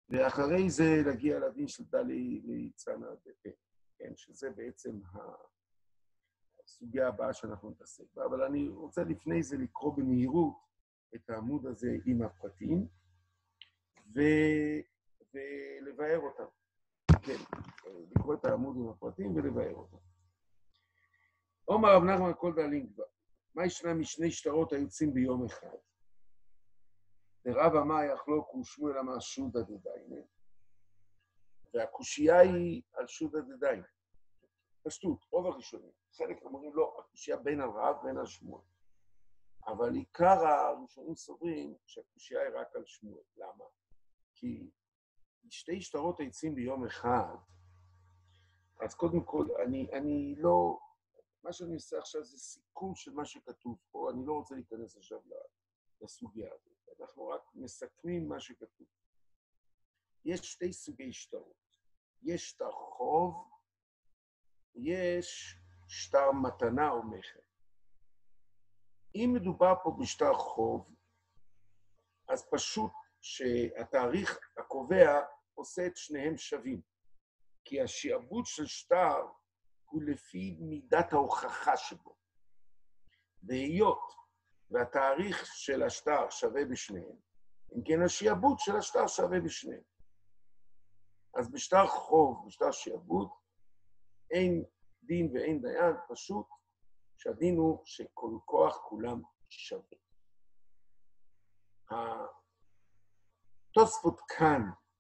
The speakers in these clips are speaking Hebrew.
ואחרי זה להגיע לדין של דלי ליצנה דפה, כן, שזה בעצם הסוגיה הבאה שאנחנו נתעסק בה, אבל אני רוצה לפני זה לקרוא במהירות את העמוד הזה עם הפרטים, ולבאר אותם. כן, לקרוא את העמוד עם הפרטים ולבאר אותם. אומר רב נחמן כל דאלים כבר, מה ישנם משני שטרות היוצאים ביום אחד? ורב אמר יחלוק ושמואל אמר שודא דדיינה, והקושייה היא על שודא דדיינה. פשטות, רוב הראשונים. חלק אומרים לא, הקושייה בין על רב ובין על שמואל. אבל עיקר הראשונים סוברים שהקושייה היא רק על שמואל. למה? כי שתי שטרות היוצאים ביום אחד, אז קודם כל, אני לא, מה שאני עושה עכשיו זה סיכום של מה שכתוב פה, אני לא רוצה להיכנס עכשיו לסוגיה הזאת. אנחנו רק מסכמים מה שכתוב. יש שתי סוגי שטרות. יש שטר חוב, יש שטר מתנה או מחר. אם מדובר פה בשטר חוב, אז פשוט שהתאריך הקובע עושה את שניהם שווים. כי השעבוד של שטר הוא לפי מידת ההוכחה שבו. והיות והתאריך של השטר שווה בשניהם, אם כן השעבוד של השטר שווה בשניהם. אז בשטר חוב, בשטר שעבוד, אין דין ואין דיין, פשוט שהדין הוא שכל כוח כולם שווה. התוספות כאן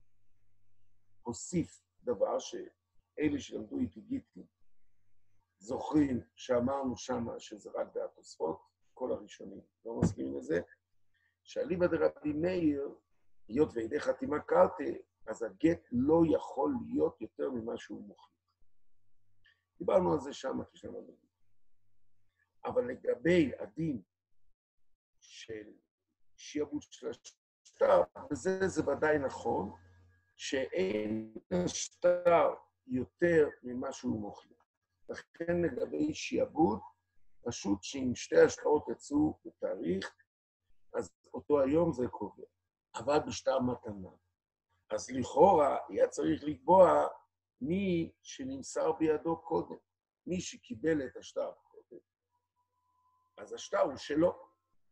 הוסיף דבר שאלה שלמדו איתי גיטי זוכרים שאמרנו שמה שזה רק דעת תוספות, כל הראשונים לא מסכימים לזה, שאליבא דרבי מאיר, היות וידי חתימה קרתי, אז הגט לא יכול להיות יותר ממה שהוא מוכיח. דיברנו על זה שמה כשמה מילים. אבל לגבי הדין של שעבוד של השטר, וזה ודאי נכון, שאין השטר יותר ממה שהוא מוכיח. לכן לגבי שעבוד, פשוט שאם שתי השטרות יצאו בתאריך, אז אותו היום זה קובע. אבל בשטר מתנה. אז לכאורה היה צריך לקבוע מי שנמסר בידו קודם, מי שקיבל את השטר קודם. אז השטר הוא שלו.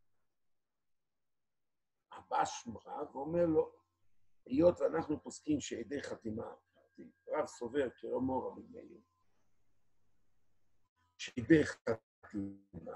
הבא שמרה ואומר לו, היות ואנחנו פוסקים שעדי חתימה, רב סובר כרמו רבי מאיר, שעדי חתימה,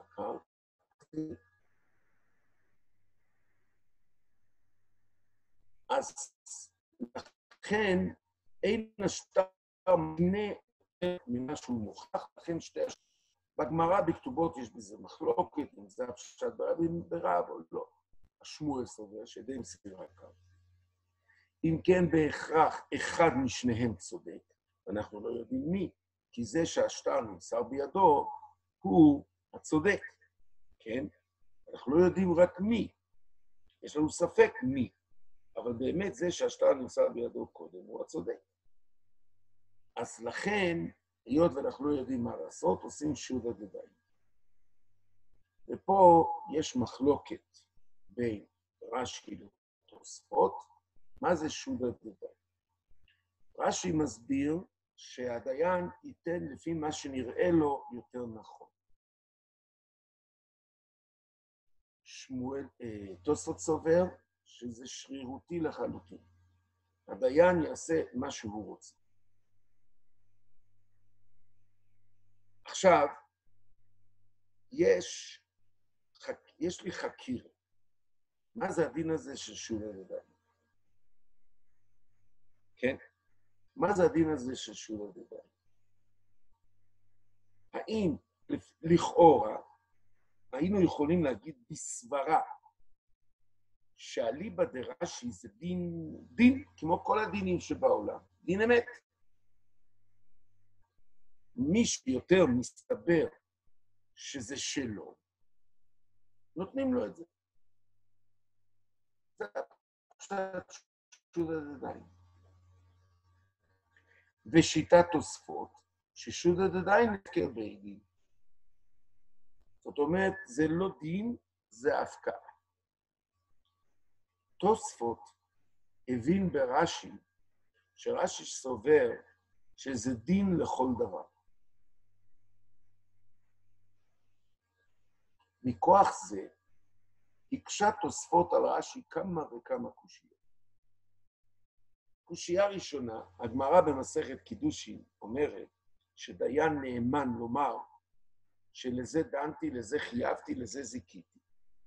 אז לכן אין השטר מנה ממה שהוא מוכח, לכן שתי השטר. בגמרא בכתובות יש בזה מחלוקת, אם זה הפשט ברב או לא. השמואל סובר שעדי מסירה קו. אם כן בהכרח אחד משניהם צודק, אנחנו לא יודעים מי, כי זה שהשטר נמסר בידו הוא הצודק, כן? אנחנו לא יודעים רק מי, יש לנו ספק מי, אבל באמת זה שהשטר נמסר בידו קודם הוא הצודק. אז לכן, היות ואנחנו לא יודעים מה לעשות, עושים שודא דדיינה. ופה יש מחלוקת בין רש"י לתוספות, מה זה שודא דדיינה? רש"י מסביר שהדיין ייתן לפי מה שנראה לו יותר נכון. תוספות סובר שזה שרירותי לחלוטין. הדיין יעשה מה שהוא רוצה. עכשיו, יש לי חקירה. מה זה הדין הזה של שודא דדיינה? כן? מה זה הדין הזה של שודא דדיינה? האם לכאורה היינו יכולים להגיד בסברה שאליבא דרש"י זה דין כמו כל הדינים שבעולם, דין אמת. מי שיותר מסתבר שזה שלו, נותנים לו את זה. זה פשט שודא דדיינה. ושיטת תוספות, ששודא דדיינה הפקר בעדים. זאת אומרת, זה לא דין, זה הפקעה. תוספות הבין ברש"י, שרש"י סובר שזה דין לכל דבר. מכוח זה, הקשה תוספות על רש"י כמה וכמה קושיות. קושייה ראשונה, הגמרא במסכת קידושין אומרת שדיין נאמן לומר שלזה דנתי, לזה חייבתי, לזה זיקיתי.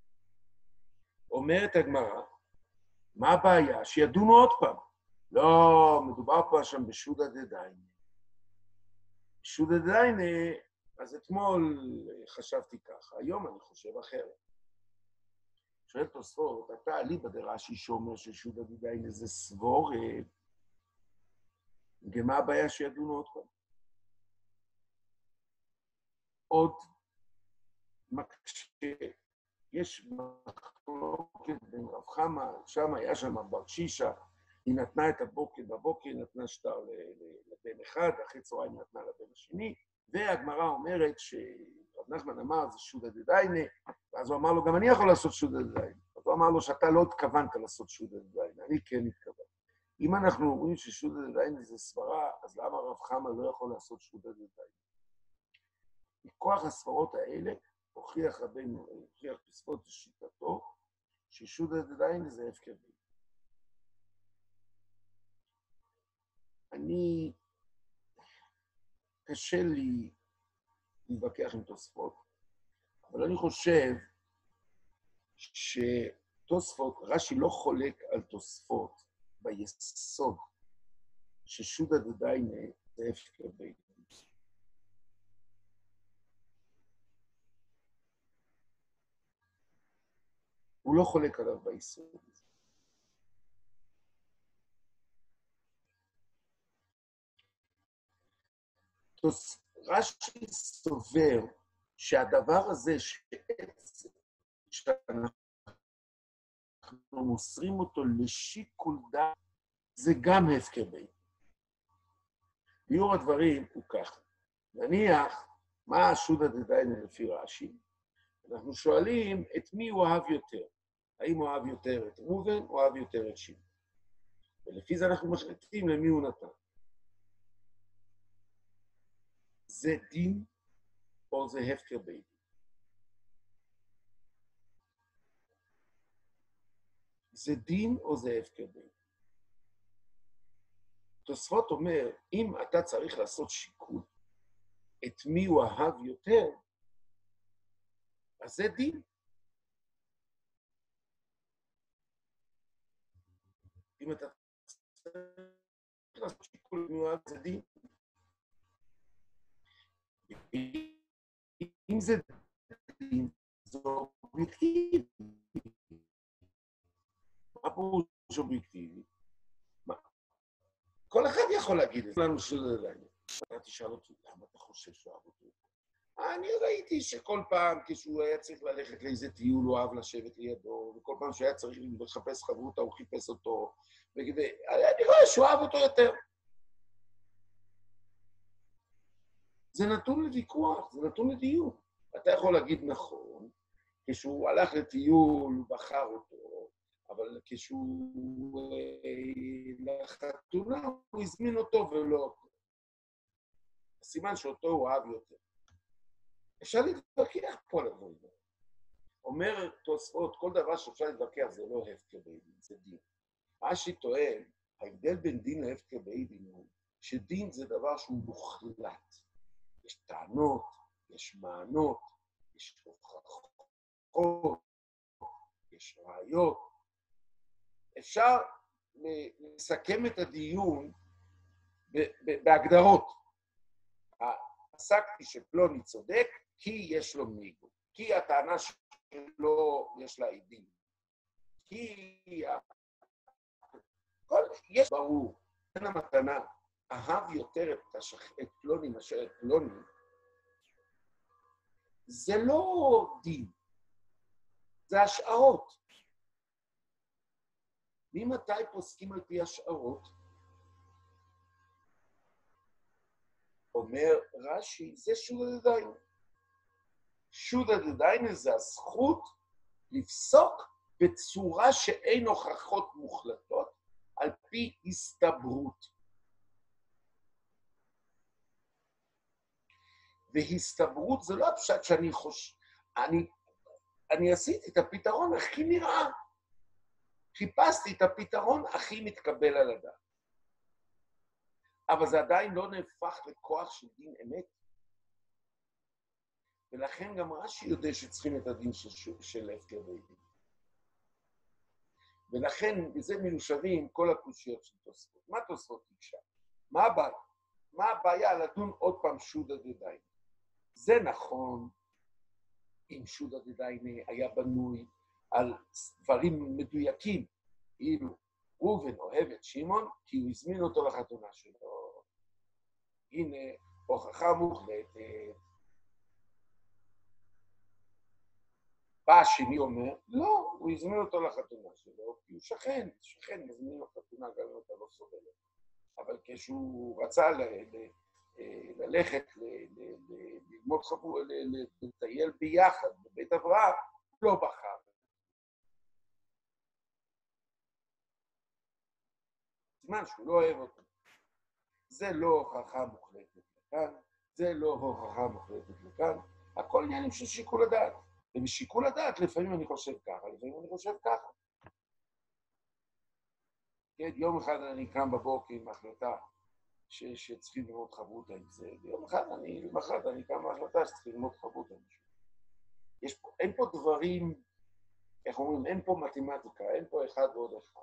אומרת הגמרא, מה הבעיה? שידונו עוד פעם. לא, מדובר פה שם בשודא דדיינה. שודא דדיינה, אז אתמול חשבתי ככה, היום אני חושב אחרת. שואל תוספות, אתה אליבא דרש"י שאומר ששודא דדיינה זה סבורה, ומה הבעיה שידונו עוד פעם? עוד מקשה, יש מחלוקת בין רב חמא, שם היה שם בר שישה, היא נתנה את הבוקר, בבוקר היא נתנה שטר לבן אחד, אחרי צהריים היא נתנה לבן השני, והגמרא אומרת שרב נחמן אמר זה שודא דדיינה, ואז הוא אמר לו, גם אני יכול לעשות שודא דדיינה. אז הוא אמר לו שאתה לא התכוונת לעשות שודא דדיינה, אני כן התכוון. אם אנחנו אומרים ששודא דדיינה זה סברה, אז למה רב חמא לא יכול לעשות שודא דדיינה? מכוח הסברות האלה, הוכיח רבנו, הוכיח תוספות לשיטתו, ששודא דדיינה זה הפקר בית. קשה לי להתווכח עם תוספות, אבל אני חושב שתוספות, רש"י לא חולק על תוספות ביסוד, ששודא דדיינה זה הפקר בית. הוא לא חולק עליו ביסוד. רש"י סובר שהדבר הזה שאנחנו מוסרים אותו לשיקול דעת, זה גם הפקר בית. ביאור הדברים הוא כך. נניח, מה שודא דדיינה לפי רש"י? אנחנו שואלים את מי הוא אהב יותר. האם הוא אהב יותר את ראובן או אהב יותר את שמעון? ולפי זה אנחנו מחליטים למי הוא נתן. זה דין או זה הפקר בית? זה דין או זה הפקר בית? תוספות אומר, אם אתה צריך לעשות שיקול את מי הוא אהב יותר, אז זה דין. אם אתה צריך לעשות שיקול את מי הוא אהב, זה דין. אם זה דין, זו אובייקטיבי. מה פירוש אובייקטיבי? כל אחד יכול להגיד את זה. לנו שודא דדיינה. אתה תשאל אותי, למה אתה חושב שהוא אהב אותו? אני ראיתי שכל פעם כשהוא היה צריך ללכת לאיזה טיול, הוא אהב לשבת לידו, וכל פעם שהוא היה צריך לחפש חברותה, הוא חיפש אותו, אני רואה שהוא אהב אותו יותר. זה נתון לוויכוח, זה נתון לדיון. אתה יכול להגיד נכון, כשהוא הלך לטיול, הוא בחר אותו, אבל כשהוא לחתונה, הוא הזמין אותו ולא אותו. הסימן שאותו הוא אהב יותר. אפשר להתווכח פה על הדברים. אומר תוספות, כל דבר שאפשר להתווכח זה לא הפקר בית דין, זה דין. רש"י טוען, ההבדל בין דין להפקר בית דין הוא שדין זה דבר שהוא מוחלט. יש טענות, יש מענות, יש הוכחות, יש ראיות. אפשר לסכם את הדיון בהגדרות. עסקתי שפלוני צודק, כי יש לו מיגו. כי הטענה שלו יש לה עדים. כי יש ברור, בין המתנה, אהב יותר את פלוני מאשר את פלוני, זה לא דין, זה השערות. ממתי פוסקים על פי השערות? אומר רש"י, זה שודא דדיינה. שודא דדיינה זה הזכות לפסוק בצורה שאין הוכחות מוחלטות, על פי הסתברות. והסתברות זה לא הפשט שאני חושב, אני עשיתי את הפתרון הכי נראה. חיפשתי את הפתרון הכי מתקבל על הדעת. אבל זה עדיין לא נהפך לכוח של דין אמת. ולכן גם רש"י יודע שצריכים את הדין של הפקר בית דין. ולכן בזה מיושבים כל הקושיות של תוספות. מה תוספות ביקשה? מה הבעיה? מה הבעיה לדון עוד פעם שודא דדיינה? זה נכון אם שודא דדיינה היה בנוי על דברים מדויקים, אילו ראובן אוהב את שמעון כי הוא הזמין אותו לחתונה שלו. הנה הוכחה מוחלטת. בא השני אומר, לא, הוא הזמין אותו לחתונה שלו, כי הוא שכן מזמין לו חתונה גם אם אתה לא סובל. אבל כשהוא רצה ללכת ללמוד חבור, לטייל ביחד בבית אברהם, לא בחר. זמן שהוא לא אוהב אותו. זה לא הוכחה מוחלטת לכאן, זה לא הוכחה מוחלטת לכאן, הכל עניינים של שיקול הדעת. ובשיקול הדעת לפעמים אני חושב ככה, לפעמים אני חושב ככה. כן, יום אחד אני קם בבוקר עם החלטה שצריכים ללמוד חברותא עם זה, ויום אחד למחרת אני קם בהחלטה שצריכים ללמוד חברותא עם זה. אין פה דברים, איך אומרים, אין פה מתמטיקה, אין פה אחד ועוד אחד.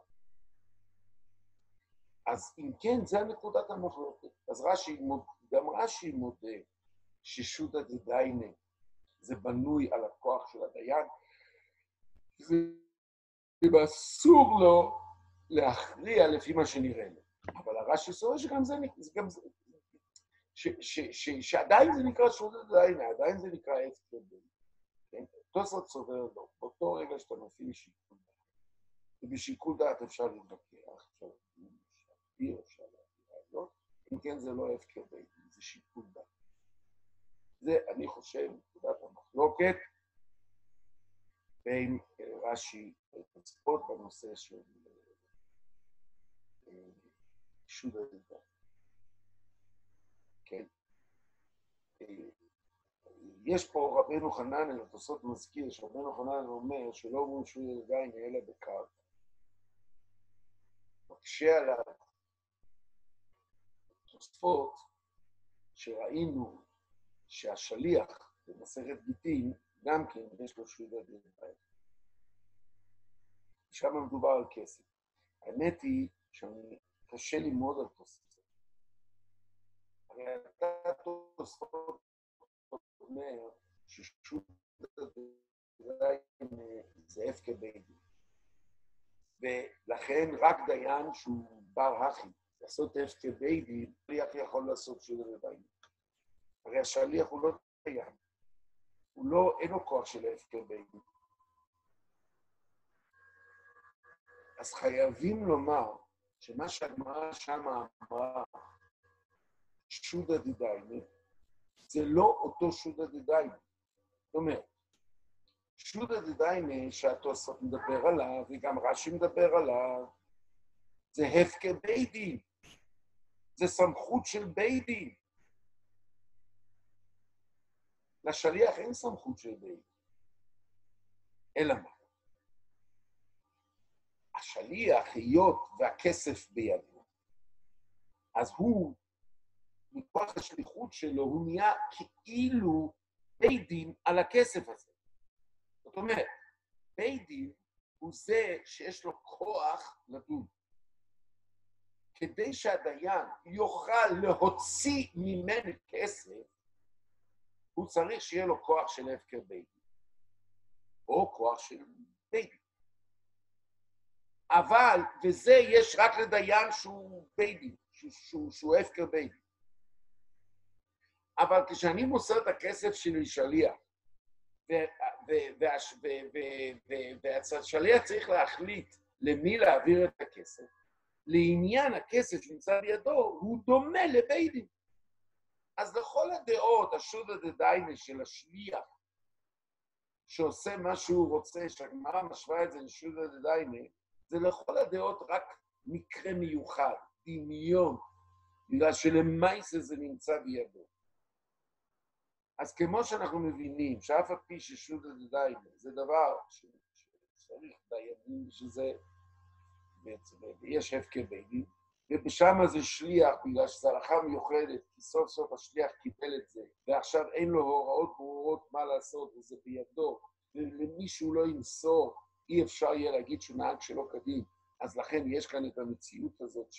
אז אם כן, זה הנקודת המחלוקת. אז גם רש"י מודה ששודא דדיינה זה בנוי על הכוח של הדיין, ואסור לו להכריע לפי מה שנראה לו. אבל הרש"י סובר שגם זה שעדיין זה נקרא שודא דדיינה, עדיין זה נקרא הפקר בית דין. תוספות סובר לו, באותו רגע שאתה מפעיל שיקול דעת, ובשיקול דעת אפשר להתווכח, אפשר להגיד, אם כן זה לא הפקר בית דין, זה שיקול דעת. זה, אני חושב, נקודת המחלוקת בין רש"י ותוספות בנושא של שודא דדיינה. כן. יש פה רבנו חננאל, התוספות מזכיר, שרבנו חננאל אומר שלא אומרים שודא דדיינה אלא בקרקע. מקשה עליו תוספות שראינו שהשליח במסכת גיטין גם כן יש לו שודא דדיינה. שם מדובר על כסף. האמת היא שאני קשה ללמוד על תוספות. הרי אתה תוספות אומר ששודא דדיינה זה הפקר בית דין. ולכן רק דיין שהוא בר הכי, לעשות הפקר בית דין, השליח יכול לעשות שודא דדיינה. הרי השליח הוא לא דיין, אין לו כוח של הפקר בית דין. אז חייבים לומר שמה שהגמרא שמה אמרה, שודא דדיינה, זה לא אותו שודא דדיינה. זאת אומרת, שודא דדיינה שהתוספות מדבר עליו, וגם רש"י מדבר עליו, זה הפקר בית דין. זה סמכות של בית דין. לשליח אין סמכות של בית דין. אלא מה? השליח, היות והכסף בידו, אז הוא, מכוח השליחות שלו, הוא נהיה כאילו בית דין על הכסף הזה. זאת אומרת, בית דין הוא זה שיש לו כוח לדון. כדי שהדיין יוכל להוציא ממנו כסף, הוא צריך שיהיה לו כוח של הפקר בית דין, או כוח של בית דין. אבל, וזה יש רק לדיין שהוא בית דין, שהוא הפקר בית דין. אבל כשאני מוסר את הכסף שלי שליח, והשליח צריך להחליט למי להעביר את הכסף, לעניין הכסף שנמצא בידו, הוא דומה לבית דין. אז לכל הדעות, השודא דדיינה של השליח, שעושה מה שהוא רוצה, שהגמרא משווה את זה לשודא דדיינה, זה לכל הדעות רק מקרה מיוחד, דמיון, בגלל שלמעשה זה נמצא בידו. אז כמו שאנחנו מבינים, שאף על פי ששודא דדיינה, זה דבר שצריך דיינים שזה, ויש הפקר בית דין, ובשם זה שליח, בגלל שזו הלכה מיוחדת, כי סוף סוף השליח קיבל את זה, ועכשיו אין לו הוראות ברורות מה לעשות, וזה בידו, ולמישהו לא ימסור, אי אפשר יהיה להגיד שהוא נהג שלא כדין, אז לכן יש כאן את המציאות הזאת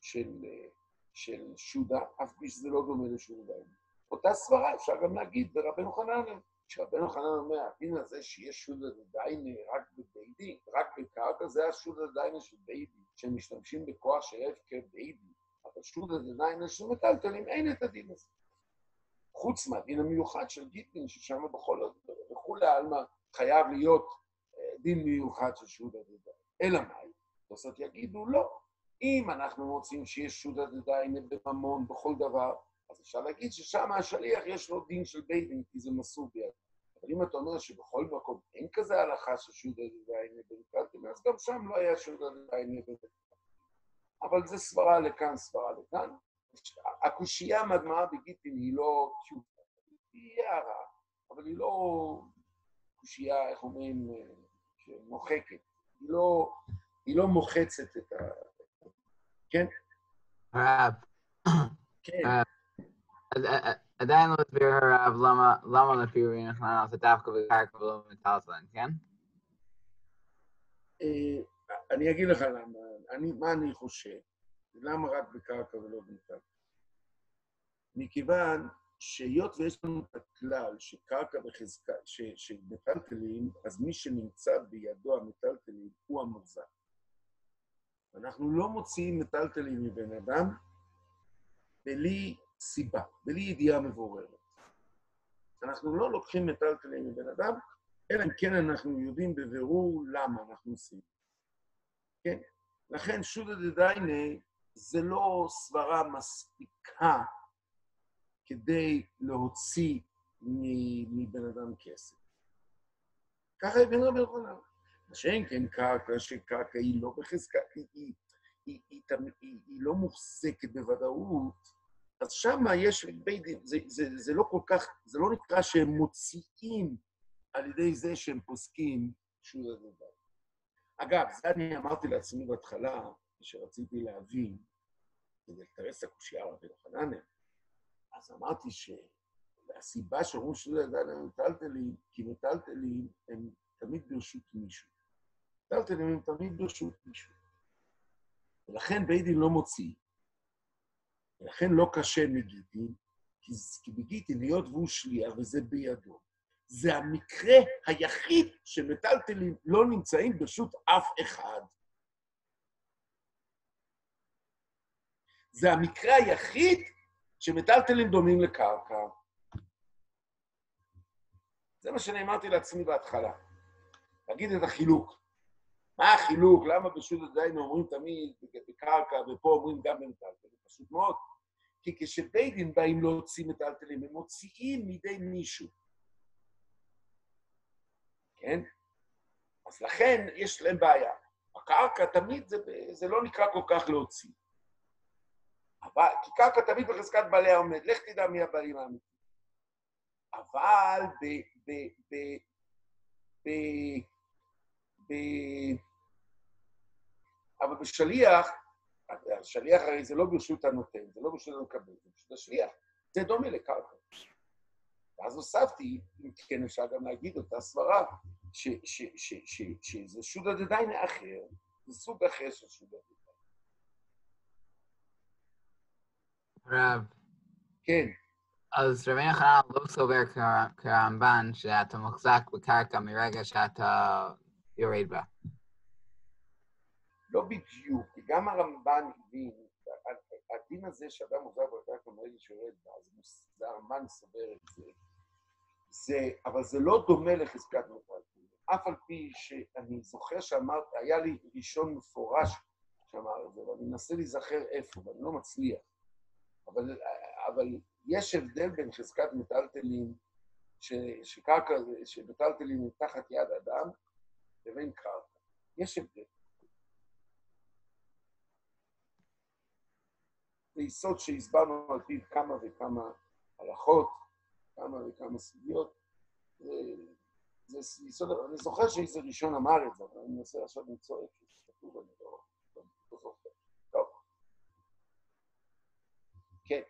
של שודא, אף פי שזה לא דומה לשודא. אותה סברה אפשר גם להגיד ברבנו חנניה, כשרבנו חנניה אומר, הדין הזה שיש שודא דדיינה רק בבית דין, רק בקרקע, זה השודא דדיינה של בית דין, שמשתמשים בכוח של הפקר בית דין, אבל שודא דדיינה של מטלטלים, אין את הדין הזה. חוץ מהדין המיוחד של גיטין, ששם בכולי העלמא חייב להיות דין מיוחד של שודא דדיינה. אלא מאי? זאת יגידו לא. אם אנחנו רוצים שיש שודא דדיינה בממון, בכל דבר, אז אפשר להגיד ששם השליח יש לו דין של בית דין, כי זה מסור ביד. אבל אם אתה אומר שבכל מקום אין כזה הלכה של שודא דדיינה במטלטלים, אז גם שם לא היה שודא דדיינה במטלטלים. אבל זה סברה לכאן, סברה לכאן. הקושייה מהגמרא בגיטין היא לא תשובה, היא הערה, אבל היא לא קושייה, איך אומרים, שמוחקת. היא לא מוחצת את ה... כן? הרב. כן. עדיין לא הסביר הרב למה לפי רבי נחמן זה דווקא בקרקע ולא במטלטלין, כן? אני אגיד לך למה, מה אני חושב, למה רק בקרקע ולא במטלטלין? מכיוון שהיות ויש לנו את הכלל שקרקע בחזקה, שמטלטלים, אז מי שנמצא בידו המטלטלים הוא המוחזק. אנחנו לא מוציאים מטלטלים מבן אדם בלי סיבה, בלי ידיעה מבוררת. אנחנו לא לוקחים מטלטלים מבן אדם, אלא אם כן אנחנו יודעים בבירור למה אנחנו עושים. כן? לכן שודא דדיינה זה לא סברה מספיקה כדי להוציא מבן אדם כסף. ככה הבין רבי יוחנן. שאין כן קרקע, שקרקע היא לא בחזקה, היא לא מוחזקת בוודאות, אז שם יש בית דין, זה לא כל כך, זה לא נקרא שהם מוציאים על ידי זה שהם פוסקים שודא דדיינה. אגב, זה אני אמרתי לעצמי בהתחלה, כשרציתי להבין, כדי לתרס את הקושייה רבי יוחנן, אז אמרתי שהסיבה שאומרים שודא דדיינה הם מטלטלים, כי מטלטלים הם תמיד ברשות מישהו. מטלטלים הם תמיד ברשות מישהו. ולכן בית דין לא מוציא. ולכן לא קשה מגיטין, כי בגיטין להיות והוא שליח וזה בידו. זה המקרה היחיד שמטלטלים לא נמצאים ברשות אף אחד. זה המקרה היחיד שמטלטלים דומים לקרקע. זה מה שנאמרתי לעצמי בהתחלה. להגיד את החילוק. מה החילוק? למה בשודא דדיינה אומרים תמיד בקרקע ופה אומרים גם במטלטלים? פשוט מאוד. כי כשבית דין באים להוציא מטלטלים, הם מוציאים מידי מישהו. כן? אז לכן יש להם בעיה. הקרקע תמיד זה לא נקרא כל כך להוציא. כי קרקע תמיד בחזקת בעלי העומד. לך תדע מי הבעלים האמיתיים. אבל אבל בשליח, השליח הרי זה לא ברשות הנותן, זה לא ברשות המקבל, זה ברשות השליח. זה דומה לקרקע. ואז הוספתי, אם כן אפשר גם להגיד אותה סברה, שזה שודא דדיינה אחר, זה סוג אחר של שודא דדיינה. רב. כן. אז רבי יוחנן לא סובר כרמב"ן שאתה מוחזק בקרקע מרגע שאתה יורד בה. לא בדיוק, כי גם הרמב"ן הבין, הדין הזה שאדם מוחזק בקרקע מרגע שיורד בה, אז הרמב"ן סובר את זה, אבל זה לא דומה לחזקת מטלטלים. אף על פי שאני זוכר שאמרת, היה לי ראשון מפורש שאמר את זה, ואני מנסה להיזכר איפה, ואני לא מצליח. אבל יש הבדל בין חזקת מטלטלים, שמטלטלים מתחת יד אדם, לבין קרקע. יש הבדל. זה יסוד שהסברנו על פיו כמה וכמה הלכות, כמה וכמה סוגיות. זה יסוד, אני זוכר שאיזה ראשון אמר את זה, אבל אני מנסה עכשיו למצוא איפה שכתוב, אני לא זוכר. טוב. כן.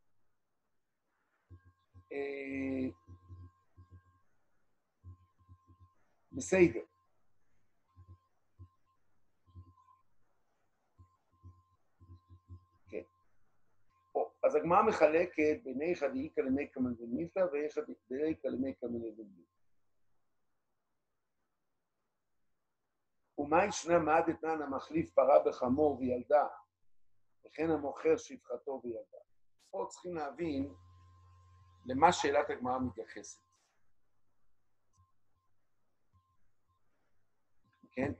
בסדר. כן. אז הגמרא מחלקת בין איכא דאיכא למי קמא דמילתא ואיכא דאיכא למי קמא דמילתא. ומה ישנה מה דתנן המחליף פרה בחמור וילדה, וכן המוכר שפחתו וילדה. פה צריכים להבין למה שאלת הגמרא מתייחסת. כן?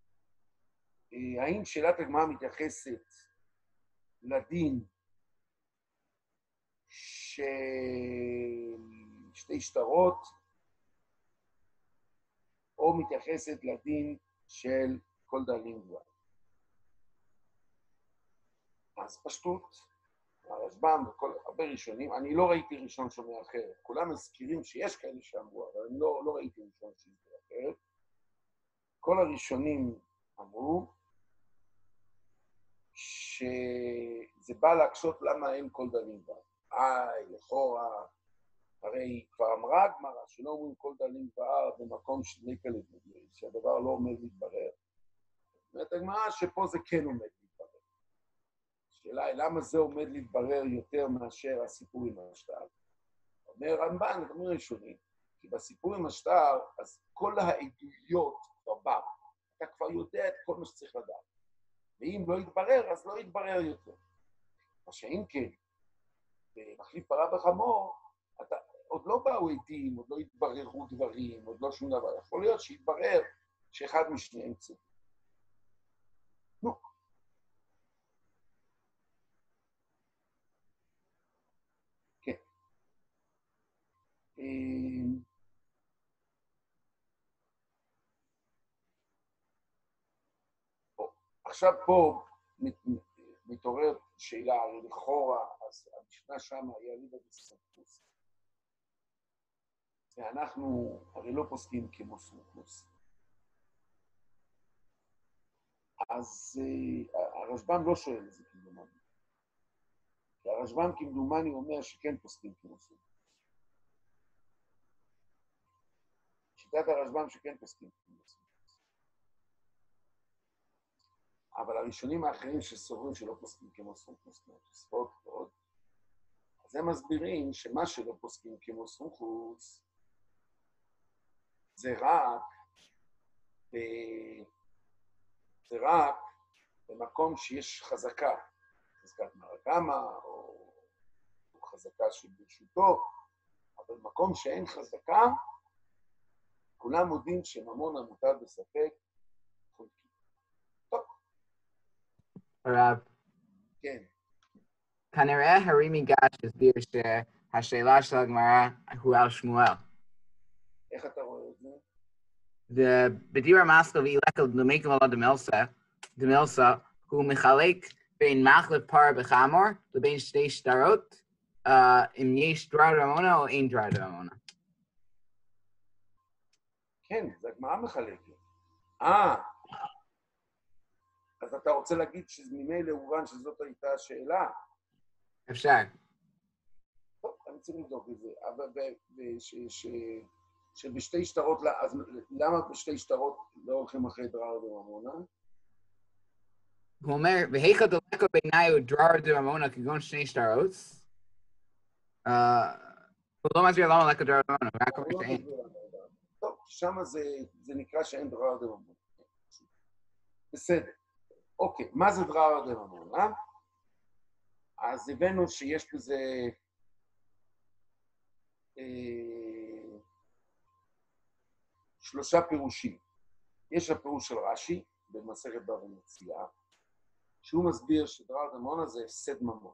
האם שאלת הגמרא מתייחסת לדין של שתי שטרות, או מתייחסת לדין של כל דאלים גבר? אז פשטות, הרשב"ם וכל הרבה ראשונים, אני לא ראיתי ראשון שאומר אחרת. כולם מזכירים שיש כאלה שאמרו, אבל אני לא ראיתי ראשון שאומר אחרת. כל הראשונים אמרו שזה בא להקשות למה אין כל דאלים גבר. לכאורה, הרי כבר אמרה הגמרא שלא אומרים כל דאלים גבר במקום שדליקה לבדלי, שהדבר לא עומד להתברר. זאת אומרת, הגמרא שפה זה כן עומד להתברר. השאלה היא למה זה עומד להתברר יותר מאשר הסיפור עם השטר. אומר רמב"ן, אומר ראשוני, כי בסיפור עם השטר, אז כל העדויות כבר באו. אתה כבר יודע את כל מה שצריך לדעת. ואם לא יתברר, אז לא יתברר יותר. מה שאם כן, במחליף פרה בחמור, עוד לא באו עדים, עוד לא התבררו דברים, עוד לא שום דבר. יכול להיות שיתברר שאחד משניהם צודק. נו. כן. עכשיו פה מתעוררת שאלה, הרי לכאורה, אז המשנה שמה היה ליבא דסמכוס. ואנחנו הרי לא פוסקים כמו סמכוס. אז הרשב"ם לא שואל את זה כמדומני. כי הרשב"ם כמדומני אומר שכן פוסקים כמו סמכוס. שיטת הרשב"ם שכן פוסקים כמו סמכוס. אבל הראשונים האחרים שסוברים שלא פוסקים כמו סמכוס, כמו תוספות ועוד, אז הם מסבירים שמה שלא פוסקים כמו סמכוס, זה רק במקום שיש חזקה, חזקת מרגמה או חזקה של ברשותו, אבל במקום שאין חזקה, כולם מודים שממון המוטל בספק חולקים. טוב. הרב. כן. כנראה הרי מיגש הסביר שהשאלה של הגמרא הוא על שמואל. איך אתה רואה את זה? בדיר המשכיל ואילקל דמי קמלה דמילסה, הוא מחלק בין מחלף פרה בחמור לבין שתי שטרות, אם יש דרר דרמונה או אין דרר דרמונה. כן, זה הגמרא מחלקת. אז אתה רוצה להגיד שממילא הובן שזאת הייתה השאלה? אפשר. טוב, אני צריך לבדוק את זה. אבל שבשתי שטרות, אז למה בשתי שטרות לא הולכים אחרי דרר דרמונה? הוא אומר, והיכא דלקה בעיניי הוא דרר דרמונה כגון שני שטרות, הוא לא מסביר למה לקה דרר דרמונה, הוא רק אומר שאין. טוב, שם זה נקרא שאין דרר דרמונה. בסדר. אוקיי, מה זה דרר דרמונה? אז הבאנו שיש בזה שלושה פירושים. יש הפירוש של רש"י, במסכת בבא מציעא, שהוא מסביר שדרר דרמונה זה הפסד ממון.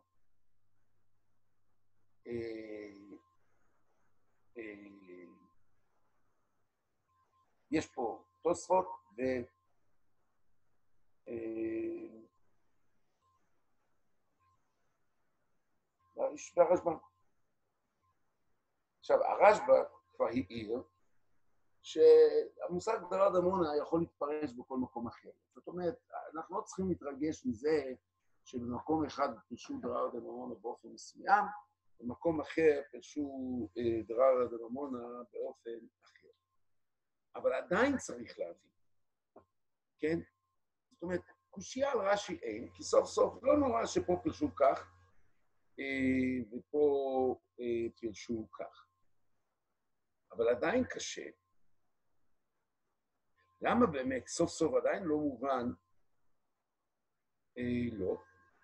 יש פה תוספות והרשב"א. עכשיו, הרשב"א כבר העיר שהמושג דרר דמונה יכול להתפרש בכל מקום אחר. זאת אומרת, אנחנו לא צריכים להתרגש מזה שבמקום אחד פרשו דרר דמונה באופן מסוים, במקום אחר פרשו דרר דמונה באופן אחר. אבל עדיין צריך להבין, כן? זאת אומרת, קושיה על רש"י אין, כי סוף סוף לא נורא שפה פרשו כך, ופה פרשו כך. אבל עדיין קשה. למה באמת סוף סוף עדיין לא מובן? לא.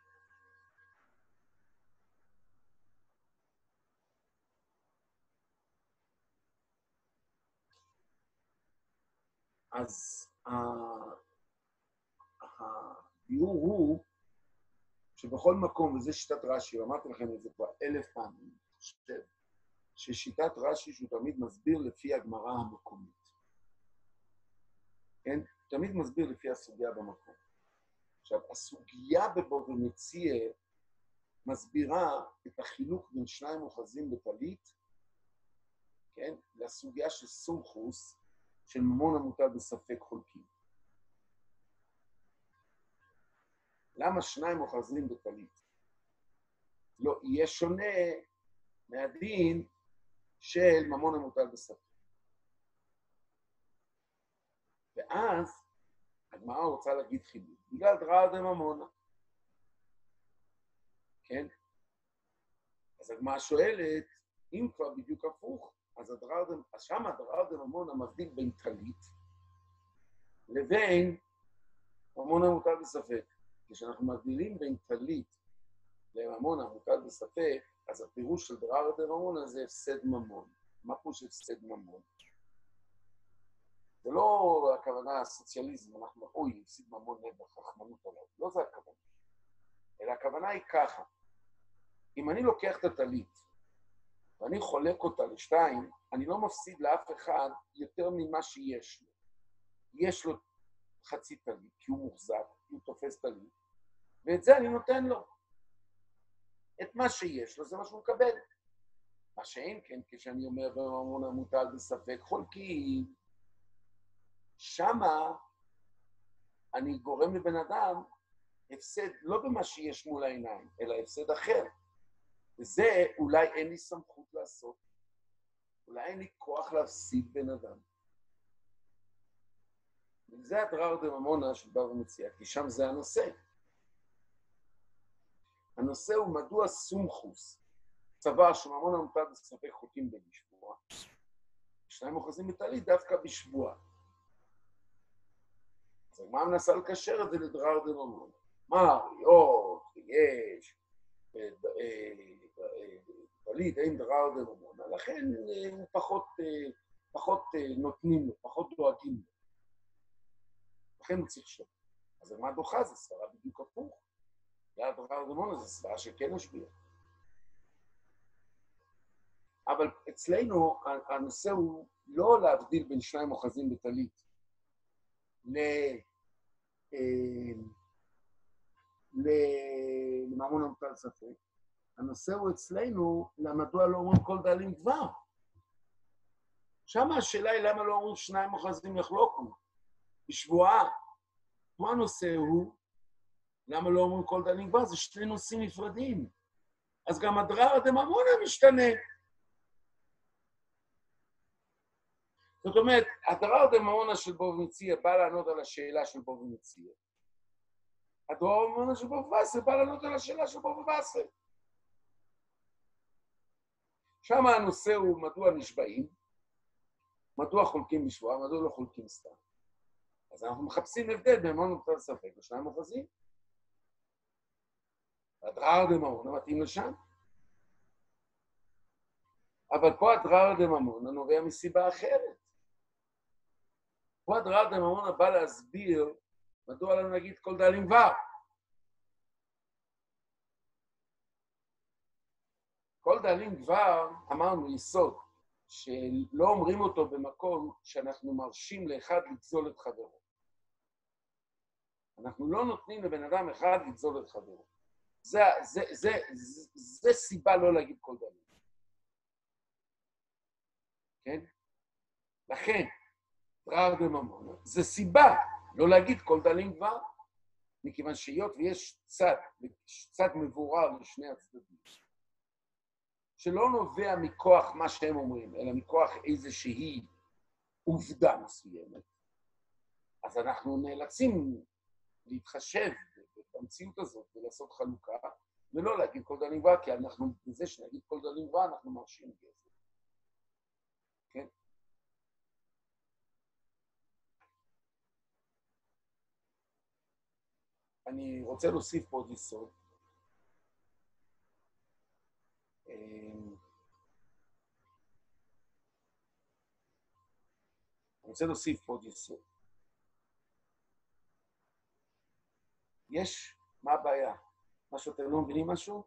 אז הביאור הוא שבכל מקום, וזה שיטת רש"י, ואמרתי לכם את זה כבר 1000 פעמים, אני חושב, ששיטת רש"י שהוא תמיד מסביר לפי הגמרא המקומית. כן? תמיד מסביר לפי הסוגיה במקום. עכשיו, הסוגיה בבבא מציעא מסבירה את החילוק בין שניים אוחזים בטלית, כן? לסוגיה של סומכוס, של ממון המוטל בספק חולקים. למה שניים אוחזים בטלית? לא יהיה שונה מהדין של ממון המוטל בספק. ואז הגמרא רוצה להגיד חילוק, בגלל דרר דממונה. כן? אז הגמרא שואלת, אם כבר בדיוק הפוך, אז שם הדרר דממונה מבדיל בין טלית לבין ממון המוטל בספק. כשאנחנו מבדילים בין טלית לממון המוטל בספק, אז הפירוש של דרר דממונה זה הפסד ממון. מה פירוש הפסד ממון? זה לא הכוונה הסוציאליזם, אנחנו אוי, הפסיד ממון נבח, רחמנות עליו. לא זה הכוונה. אלא הכוונה היא ככה. אם אני לוקח את הטלית ואני חולק אותה לשתיים, אני לא מפסיד לאף אחד יותר ממה שיש לו. יש לו חצי טלית, כי הוא מוחזק, כי הוא תופס טלית, ואת זה אני נותן לו. את מה שיש לו, זה מה שהוא מקבל. מה שאין כן, כשאני אומר בממון המוטל בספק חולקים, שמה אני גורם לבן אדם הפסד לא במה שיש מול העיניים, אלא הפסד אחר. וזה אולי אין לי סמכות לעשות. אולי אין לי כוח להפסיד בן אדם. וזה הדרר דממונה של בבא מציעא, כי שם זה הנושא. הנושא הוא מדוע סומכוס, צבא שממון המוטל בספק חולקים בשבוע. שניים אוחזים בטלית דווקא בשבוע. אז מה מנסה לקשר את זה לדרר דממונה? מה הראיות יש טלית, אין דרר דממונה, לכן הוא פחות נותנים לו, פחות דואגים לו. לכן הוא צריך שוב. אז מה דוחה? זה סברה בדיוק הפוך. דרר דממונה זה סברה שכן השביע. אבל אצלנו הנושא הוא לא להבדיל בין שניים אוחזים בטלית לממון המוטל ספק. הנושא הוא אצלנו למדוע לא אומרים כל דאלים גבר. שם השאלה היא למה לא אומרים שניים אוחזים יחלוקו בשבועה. מה הנושא הוא? למה לא אומרים כל דאלים גבר? זה שני נושאים נפרדים. אז גם הדרר דממונה משתנה. זאת אומרת, הדרר דממונה של בבא מציעא בא לענות על השאלה של בבא מציעא. הדרר דממונה של בבא בסר בא לענות על השאלה של בבא בסר. שם הנושא הוא מדוע נשבעים, מדוע חולקים בשבועה, מדוע לא חולקים סתם. אז אנחנו מחפשים הבדל בין ממון המוטל בספק ושניים אוחזים. הדרר דממונה מתאים לשם. אבל פה הדרר דממונה נובע מסיבה אחרת. פה הדרר דממונה בא להסביר מדוע לנו נגיד כל דאלים גבר. כל דאלים גבר, אמרנו, יסוד, שלא אומרים אותו במקום שאנחנו מרשים לאחד לגזול את חברו. אנחנו לא נותנים לבן אדם אחד לגזול את חברו. זה סיבה לא להגיד כל דנים. כן? לכן, רב בממון, זה סיבה לא להגיד כל דנים כבר, מכיוון שהיות ויש צד מבורר לשני הצדדים, שלא נובע מכוח מה שהם אומרים, אלא מכוח איזושהי עובדה מסוימת, אז אנחנו נאלצים להתחשב במציאות הזאת ולעשות חלוקה, ולא להגיד כל דנים כבר, כי אנחנו, בזה שנגיד כל דנים כבר, אנחנו מרשים גזר. כן? אני רוצה להוסיף פה עוד יסוד. אני רוצה להוסיף פה עוד יסוד. יש, מה הבעיה? משהו אתם לא מבינים משהו?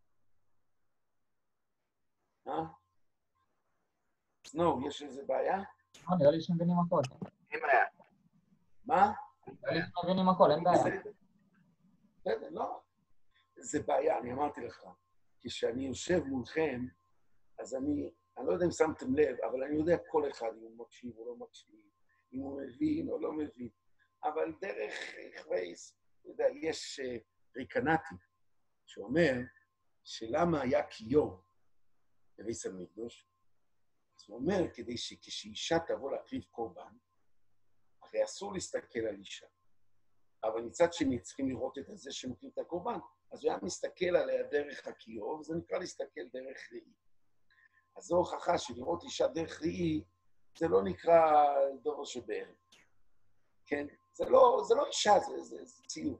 סנואו, יש איזה בעיה? נראה לי שמבינים הכל. אין בעיה. מה? נראה לי שמבינים הכל, אין בעיה. בסדר, לא. זה בעיה, אני אמרתי לך. כשאני יושב מולכם, אז אני לא יודע אם שמתם לב, אבל אני יודע כל אחד אם הוא מקשיב או לא מקשיב, אם הוא מבין או לא מבין. אבל דרך חווייס, אתה יודע, יש ריקנטי, שאומר שלמה היה קיור בביס המקדוש, אז הוא אומר, כדי שכשאישה תבוא להקריב קורבן, הרי אסור להסתכל על אישה. אבל מצד שני צריכים לראות את זה שמקריב את הקורבן, אז הוא היה מסתכל עליה דרך הקיור, וזה נקרא להסתכל דרך ראי. אז זו הוכחה שלראות אישה דרך ראי, זה לא נקרא דובר שבערב. כן? זה לא אישה, זה ציור.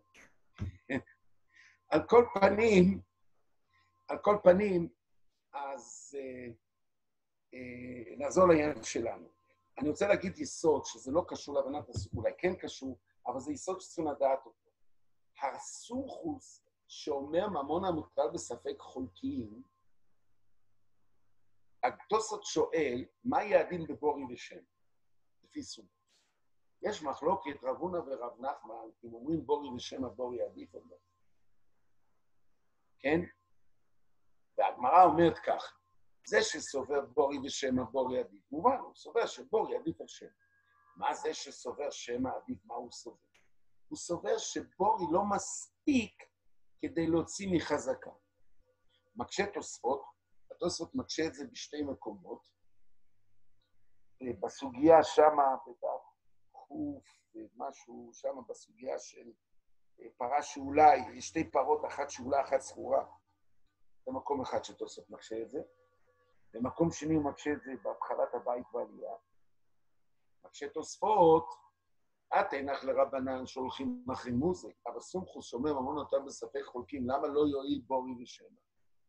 על כל פנים, אז נעזור לעניין שלנו. אני רוצה להגיד יסוד שזה לא קשור להבנת הסוג, אולי כן קשור, אבל זה יסוד שצריכים לדעת אותו. הסומכוס שאומר ממון המוטל בספק חולקיים, התוספות שואל, מה יעדים בבורי ושם? לפי סומכוס. יש מחלוקת רב הונא ורב נחמן, אם אומרים בורי ושם הבורי עדיף או לא. כן? והגמרא אומרת כך, זה שסובר בורי ושם הבורי עדיף, מובן, הוא סובר שבורי עדיף על שם. מה זה שסובר שם העדיף, מה הוא סובר? הוא סובר שבורי לא מספיק כדי להוציא מחזקה. מקשה תוספות, התוספות מקשה את זה בשתי מקומות, בסוגיה שמה, בדף חוף, משהו שמה בסוגיה של פרה שאולי, שתי פרות, אחת שאולה, אחת סחורה, זה מקום אחד שתוספות מקשה את זה, במקום שני הוא מקשה את זה בהתחלת הבית ועלייה. מקשה תוספות, את אינך לרבנן שהולכים אחרי מוזיק, אבל סומכוס שאומר ממון אותם בספק חולקים, למה לא יועיל בורי ושמה?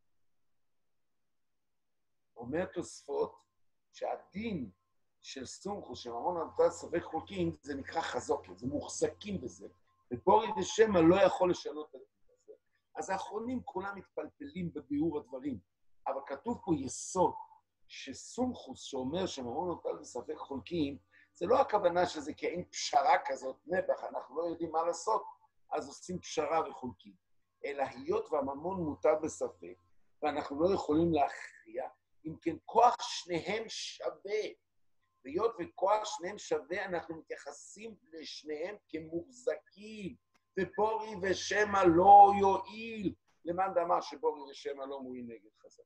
אומר תוספות שהדין של סומכוס שממון אותם בספק חולקים, זה נקרא חזוקת, זה מוחזקים בזה, ובורי ושמה לא יכול לשנות את זה. אז האחרונים כולם מתפלפלים בביאור הדברים, אבל כתוב פה יסוד שסומכוס שאומר שממון אותם בספק חולקים, זה לא הכוונה שזה כאין פשרה כזאת, נבח, אנחנו לא יודעים מה לעשות, אז עושים פשרה וחולקים. אלא היות והממון מוטל בספק, ואנחנו לא יכולים להכריע, אם כן כוח שניהם שווה, והיות וכוח שניהם שווה, אנחנו מתייחסים לשניהם כמוחזקים, ובורי ושמה לא יועיל. למאן דאמר שבורי ושמה לא מועיל נגד חזק.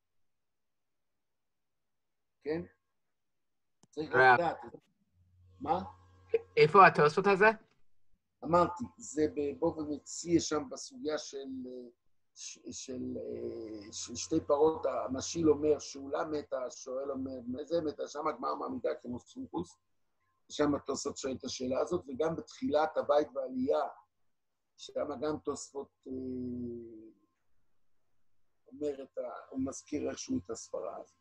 כן? צריך לדעת. מה? איפה התוספות הזה? אמרתי, זה באופן מציע שם בסוגיה של שתי פרות, המשיל אומר שאולה מתה, השואל אומר, זה מתה, שם הגמרא מעמידה כמו סומכוס, שם התוספות שואל את השאלה הזאת, וגם בתחילת הבית והעלייה, שם גם תוספות אומר הוא מזכיר איכשהו את הספרה הזאת.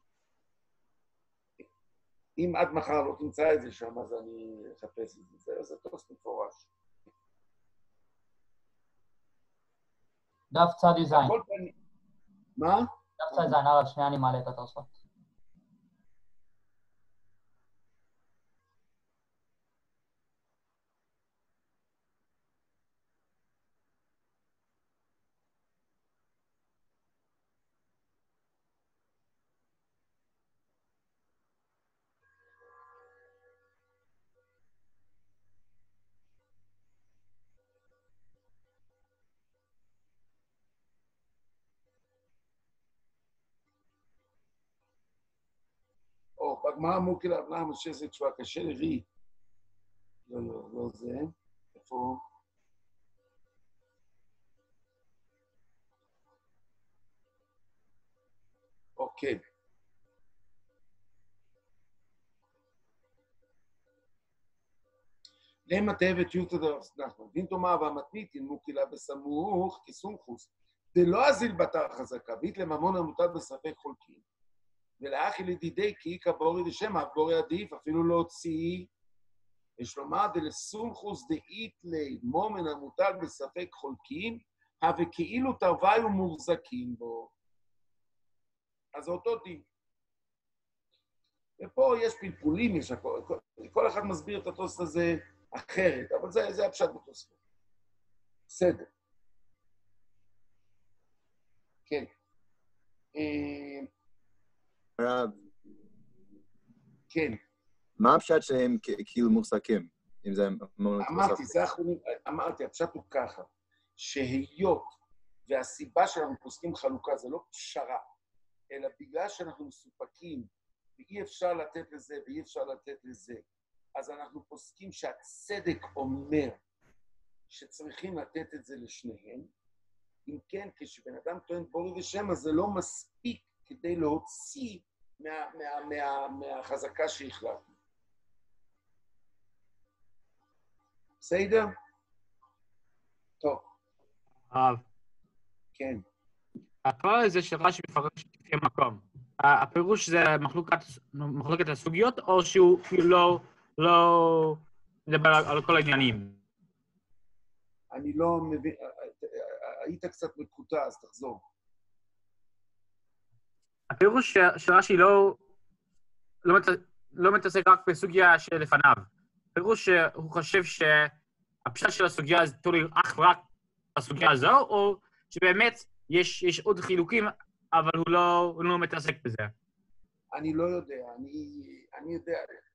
אם עד מחר לא תמצא את זה שם, אז אני אחפש את זה. זה תוספות מפורש. דף צדי זין. מה? דף צדי זין, הרב, שנייה אני מעלה את התוספות. בגמרא מוקילה, למה שזה תשובה קשה לרי? לא זה. איפה? אוקיי. למה תאבת יוטה דרס נחמן? דין תאמר והמתניתין מוקילה בסמוך כסומכוס. דלא אזיל בתר חזקה, בית לממון המוטל בספק חולקים. ולאחי לדידי כי איכא בורי דשם, אף בורי עדיף, אפילו לא הוציא. יש לומר דלסומכוס דאית למומן המוטל בספק חולקים, וכאילו תרוויו מוחזקים בו. אז זה אותו דין. ופה יש פלפולים, יש הכל, כל אחד מסביר את התוספות הזה אחרת, אבל זה הפשט בתוספות. בסדר. כן. הרב, כן. מה הפשט שהם כאילו מוחזקים? אם זה... אמרתי, הפשט הוא ככה, שהיות והסיבה שאנחנו פוסקים חלוקה זה לא פשרה, אלא בגלל שאנחנו מסופקים ואי אפשר לתת לזה ואי אפשר לתת לזה, אז אנחנו פוסקים שהצדק אומר שצריכים לתת את זה לשניהם. אם כן, כשבן אדם טוען בורי ושם, אז זה לא מספיק כדי להוציא מהחזקה שהחלטנו. בסדר? טוב. הרב. כן. הכלל הזה של רש"י מפרש לפי מקום. הפירוש זה מחלוקת הסוגיות, או שהוא לא מדבר על כל העניינים? אני לא מבין, היית קצת מקוטע, אז תחזור. הפירוש של רש"י לא מתעסק רק בסוגיה שלפניו. הפירוש שהוא חושב שהפשט של הסוגיה הזה תלוי אך רק בסוגיה הזו, או שבאמת יש עוד חילוקים, אבל הוא לא מתעסק בזה. אני לא יודע, אני יודע,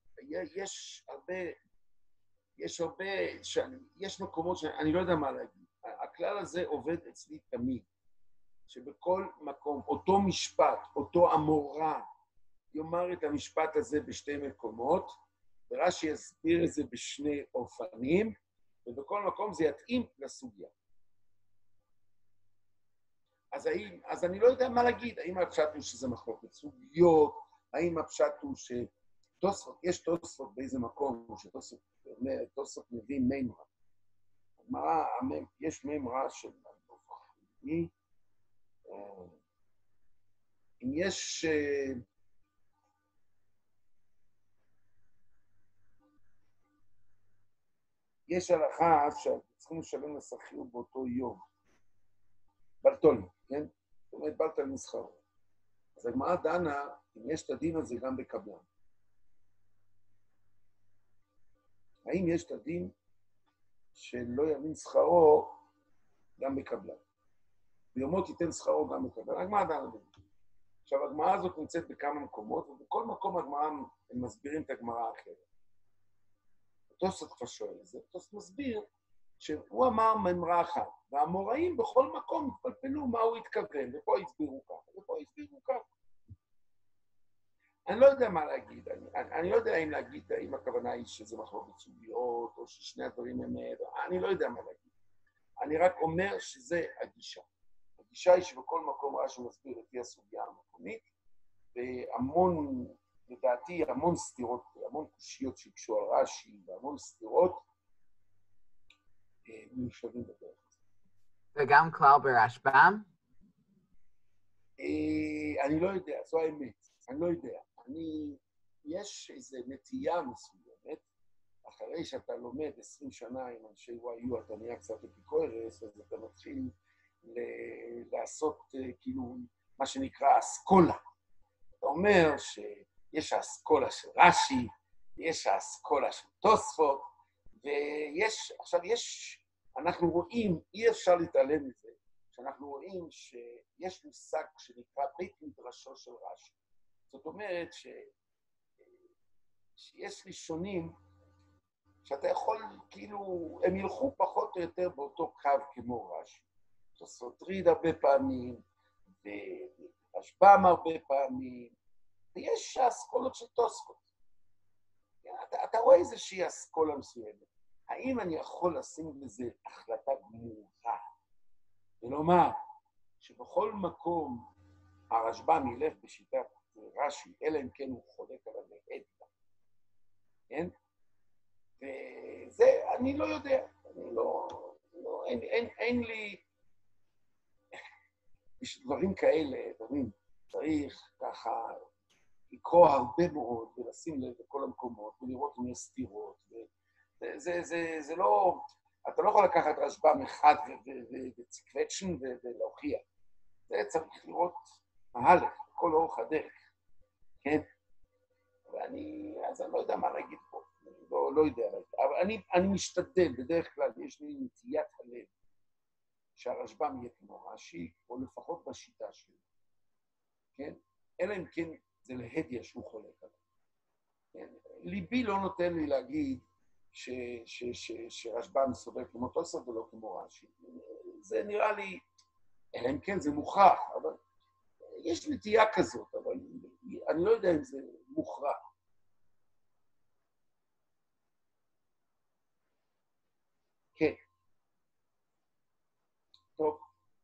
יש מקומות שאני לא יודע מה להגיד. הכלל הזה עובד אצלי תמיד, שבכל מקום, אותו משפט, אותו אמורה, יאמר את המשפט הזה בשתי מקומות, ורש"י יסביר את זה בשני אופנים, ובכל מקום זה יתאים לסוגיה. אז אני לא יודע מה להגיד, האם הפשט הוא שזה מחלוקת סוגיות, האם הפשט הוא שתוספות, יש תוספות באיזה מקום, שתוספות מביא מימרה. יש מימרה של מי? אם יש הלכה שצריכים לשלם לשכיר באותו יום. בלטון, כן? זאת אומרת, בלטון מסחר. אז הגמרא דנה, אם יש את הדין הזה גם בקבלן. האם יש את הדין שלא ימין שכרו גם בקבלן? ביומו תיתן שכרו גם בקבלן. הגמרא דנה בזה. עכשיו, הגמרא הזאת נמצאת בכמה מקומות, ובכל מקום הגמרא הם מסבירים את הגמרא האחרת. תוספות כבר שואל את זה, תוספות מסביר שהוא אמר ממרה אחת, והאמוראים בכל מקום התפלפלו מה הוא התכוון, ופה הסבירו ככה, ופה הסבירו ככה. אני לא יודע מה להגיד, אני לא יודע אם להגיד, האם הכוונה היא שזה מחלוקת סוגיות, או ששני הדברים הם... אני לא יודע מה להגיד. אני רק אומר שזה הגישה. הגישה היא שבכל מקום רש"י מסביר לפי הסוגיה המקומית, והמון, לדעתי, המון סתירות, המון קושיות שהקשו על רש"י, והמון סתירות, מיושבים בדרך הזאת. וגם כלל ברשב"ם? אני לא יודע, זו האמת, אני לא יודע. יש איזו נטייה מסוימת, אחרי שאתה לומד 20 שנה עם אנשי וואיו, אתה נהיה קצת אפיקורס, אז אתה מתחיל לעשות כאילו מה שנקרא אסכולה. אתה אומר שיש האסכולה של רש"י, יש האסכולה של תוספות, עכשיו אנחנו רואים, אי אפשר להתעלם מזה, שאנחנו רואים שיש מושג שנקרא בית מדרשו של רש"י. זאת אומרת שיש ראשונים שאתה יכול, כאילו, הם ילכו פחות או יותר באותו קו כמו רש"י. תוספות ריד הרבה פעמים, ורשב"ם הרבה פעמים, ויש האסכולות של תוספות. אתה רואה איזושהי אסכולה מסוימת. האם אני יכול לשים בזה החלטה גמורה, ולומר שבכל מקום הרשב"ם ילך בשיטת רש"י, אלא אם כן הוא חולק על הנהדיה, כן? וזה, אני לא יודע, אין לי, יש דברים כאלה, דברים, צריך ככה לקרוא הרבה מאוד ולשים לב בכל המקומות ולראות אם יש סתירות. זה לא, אתה לא יכול לקחת רשב"ם אחד וצקווצ'ן ולהוכיח. זה צריך לראות מהלך, כל אורך הדרך, כן? אז אני לא יודע מה להגיד פה, לא יודע, אבל אני משתדל, בדרך כלל יש לי נטיית הלב, שהרשב"ם יהיה כמו רש"י, או לפחות בשיטה שלו, כן? אלא אם כן זה להדיה שהוא חולק עליו. כן? ליבי לא נותן לי להגיד שרשב"ם סובר כמו תוספות ולא כמו רש"י. זה נראה לי, אלא אם כן זה מוכרח, אבל יש נטייה כזאת, אבל אני לא יודע אם זה מוכרח. כן. טוב.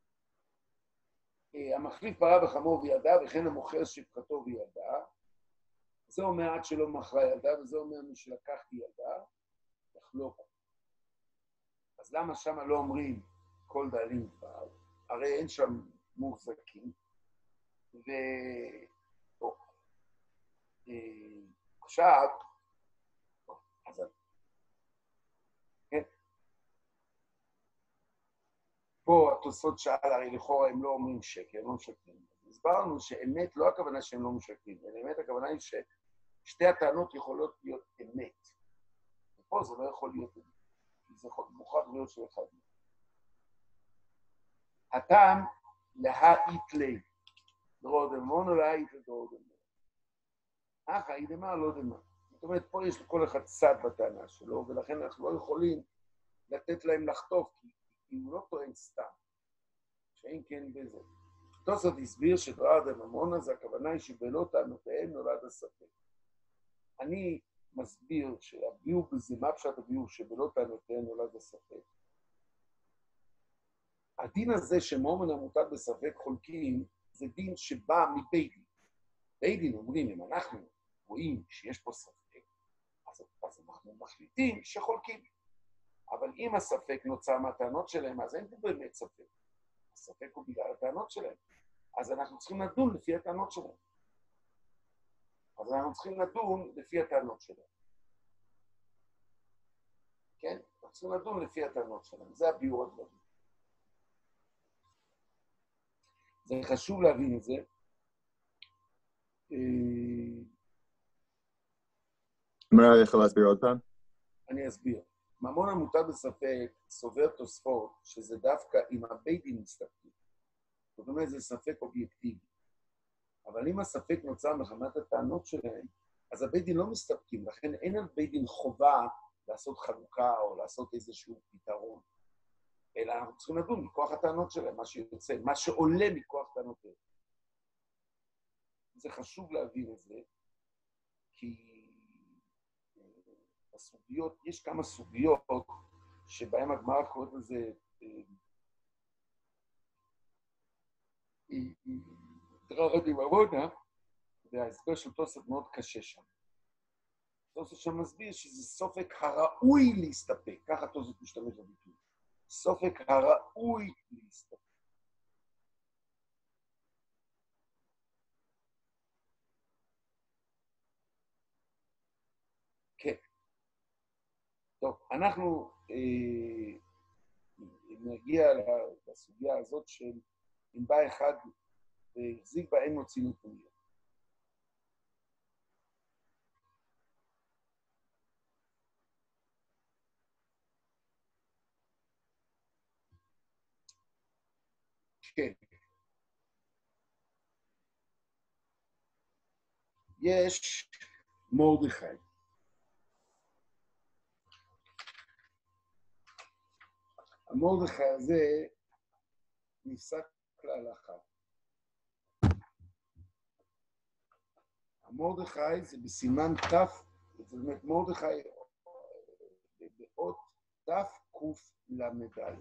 המחליף פרה וחמור וידה, וכן המוכר שפחתו וידה. זה אומר עד שלא מכרה ילדה, וזה אומר מי שלקחתי ילדה, יחלוק. אז למה שם לא אומרים כל בעלים דבר? הרי אין שם מוחזקים. עכשיו, אז כן. פה התוספות שאל, הרי לכאורה הם לא אומרים שקר, הם לא משקרים. הסברנו שאמת לא הכוונה שהם לא משקרים, אלא אמת הכוונה היא ששתי הטענות יכולות להיות אמת. ופה זה לא יכול להיות אמת, כי זה מוכרח להיות של אחד. הטעם להאית לי, דרודמון או להאית לדרודמון. האי דמה לא דמה. זאת אומרת, פה יש לכל אחד צד בטענה שלו, ולכן אנחנו לא יכולים לתת להם לחטוף, כי הוא לא טוען סתם, שאין כן בזה. תוספות הסביר שדרדה ממונה, זה הכוונה היא שבלא טענותיהם נולד הספק. אני מסביר שהביאו בזה, מה פשט הביאו שבלא טענותיהם נולד הספק. הדין הזה שמומן המוטט בספק חולקים, זה דין שבא מבית דין. בית דין אומרים, אם אנחנו רואים שיש פה ספק, אז אנחנו מחליטים שחולקים. אבל אם הספק נוצר מהטענות שלהם, אז אין פה באמת ספק. הספק הוא בגלל הטענות שלהם. אז אנחנו צריכים לדון לפי הטענות שלהם. כן? אנחנו צריכים לדון לפי הטענות שלהם. זה הביאור הדברים. זה חשוב להבין את זה. מה יכול להסביר עוד פעם? אני אסביר. ממון המוטט בספק סובר תוספות, שזה דווקא עם הבית דין מסתפקים. זאת אומרת, זה ספק אובייקטיבי. אבל אם הספק נוצר מחמת הטענות שלהם, אז הבית דין לא מסתפקים, לכן אין על בית דין חובה לעשות חלוקה או לעשות איזשהו פתרון. אלא אנחנו צריכים לדון מכוח הטענות שלהם, מה שיוצא, מה שעולה מכוח טענותיהם. זה חשוב להבין את זה, כי הסוגיות, יש כמה סוגיות שבהן הגמרא קוראת לזה דררה דממונה, וההסבר של תוספות מאוד קשה שם. תוספות שם מסביר שזה סופק הראוי להסתפק, ככה תוספות משתמש בביטוי. סופק הראוי להסתפק. כן. טוב, אנחנו נגיע לסוגיה הזאת של אם בא אחד והחזיק בה אין מוציא נתוניה. כן. יש מרדכי. המרדכי הזה נפסק להלכה. מרדכי זה בסימן ת', זאת אומרת מרדכי באות ת' ק' למ"ד.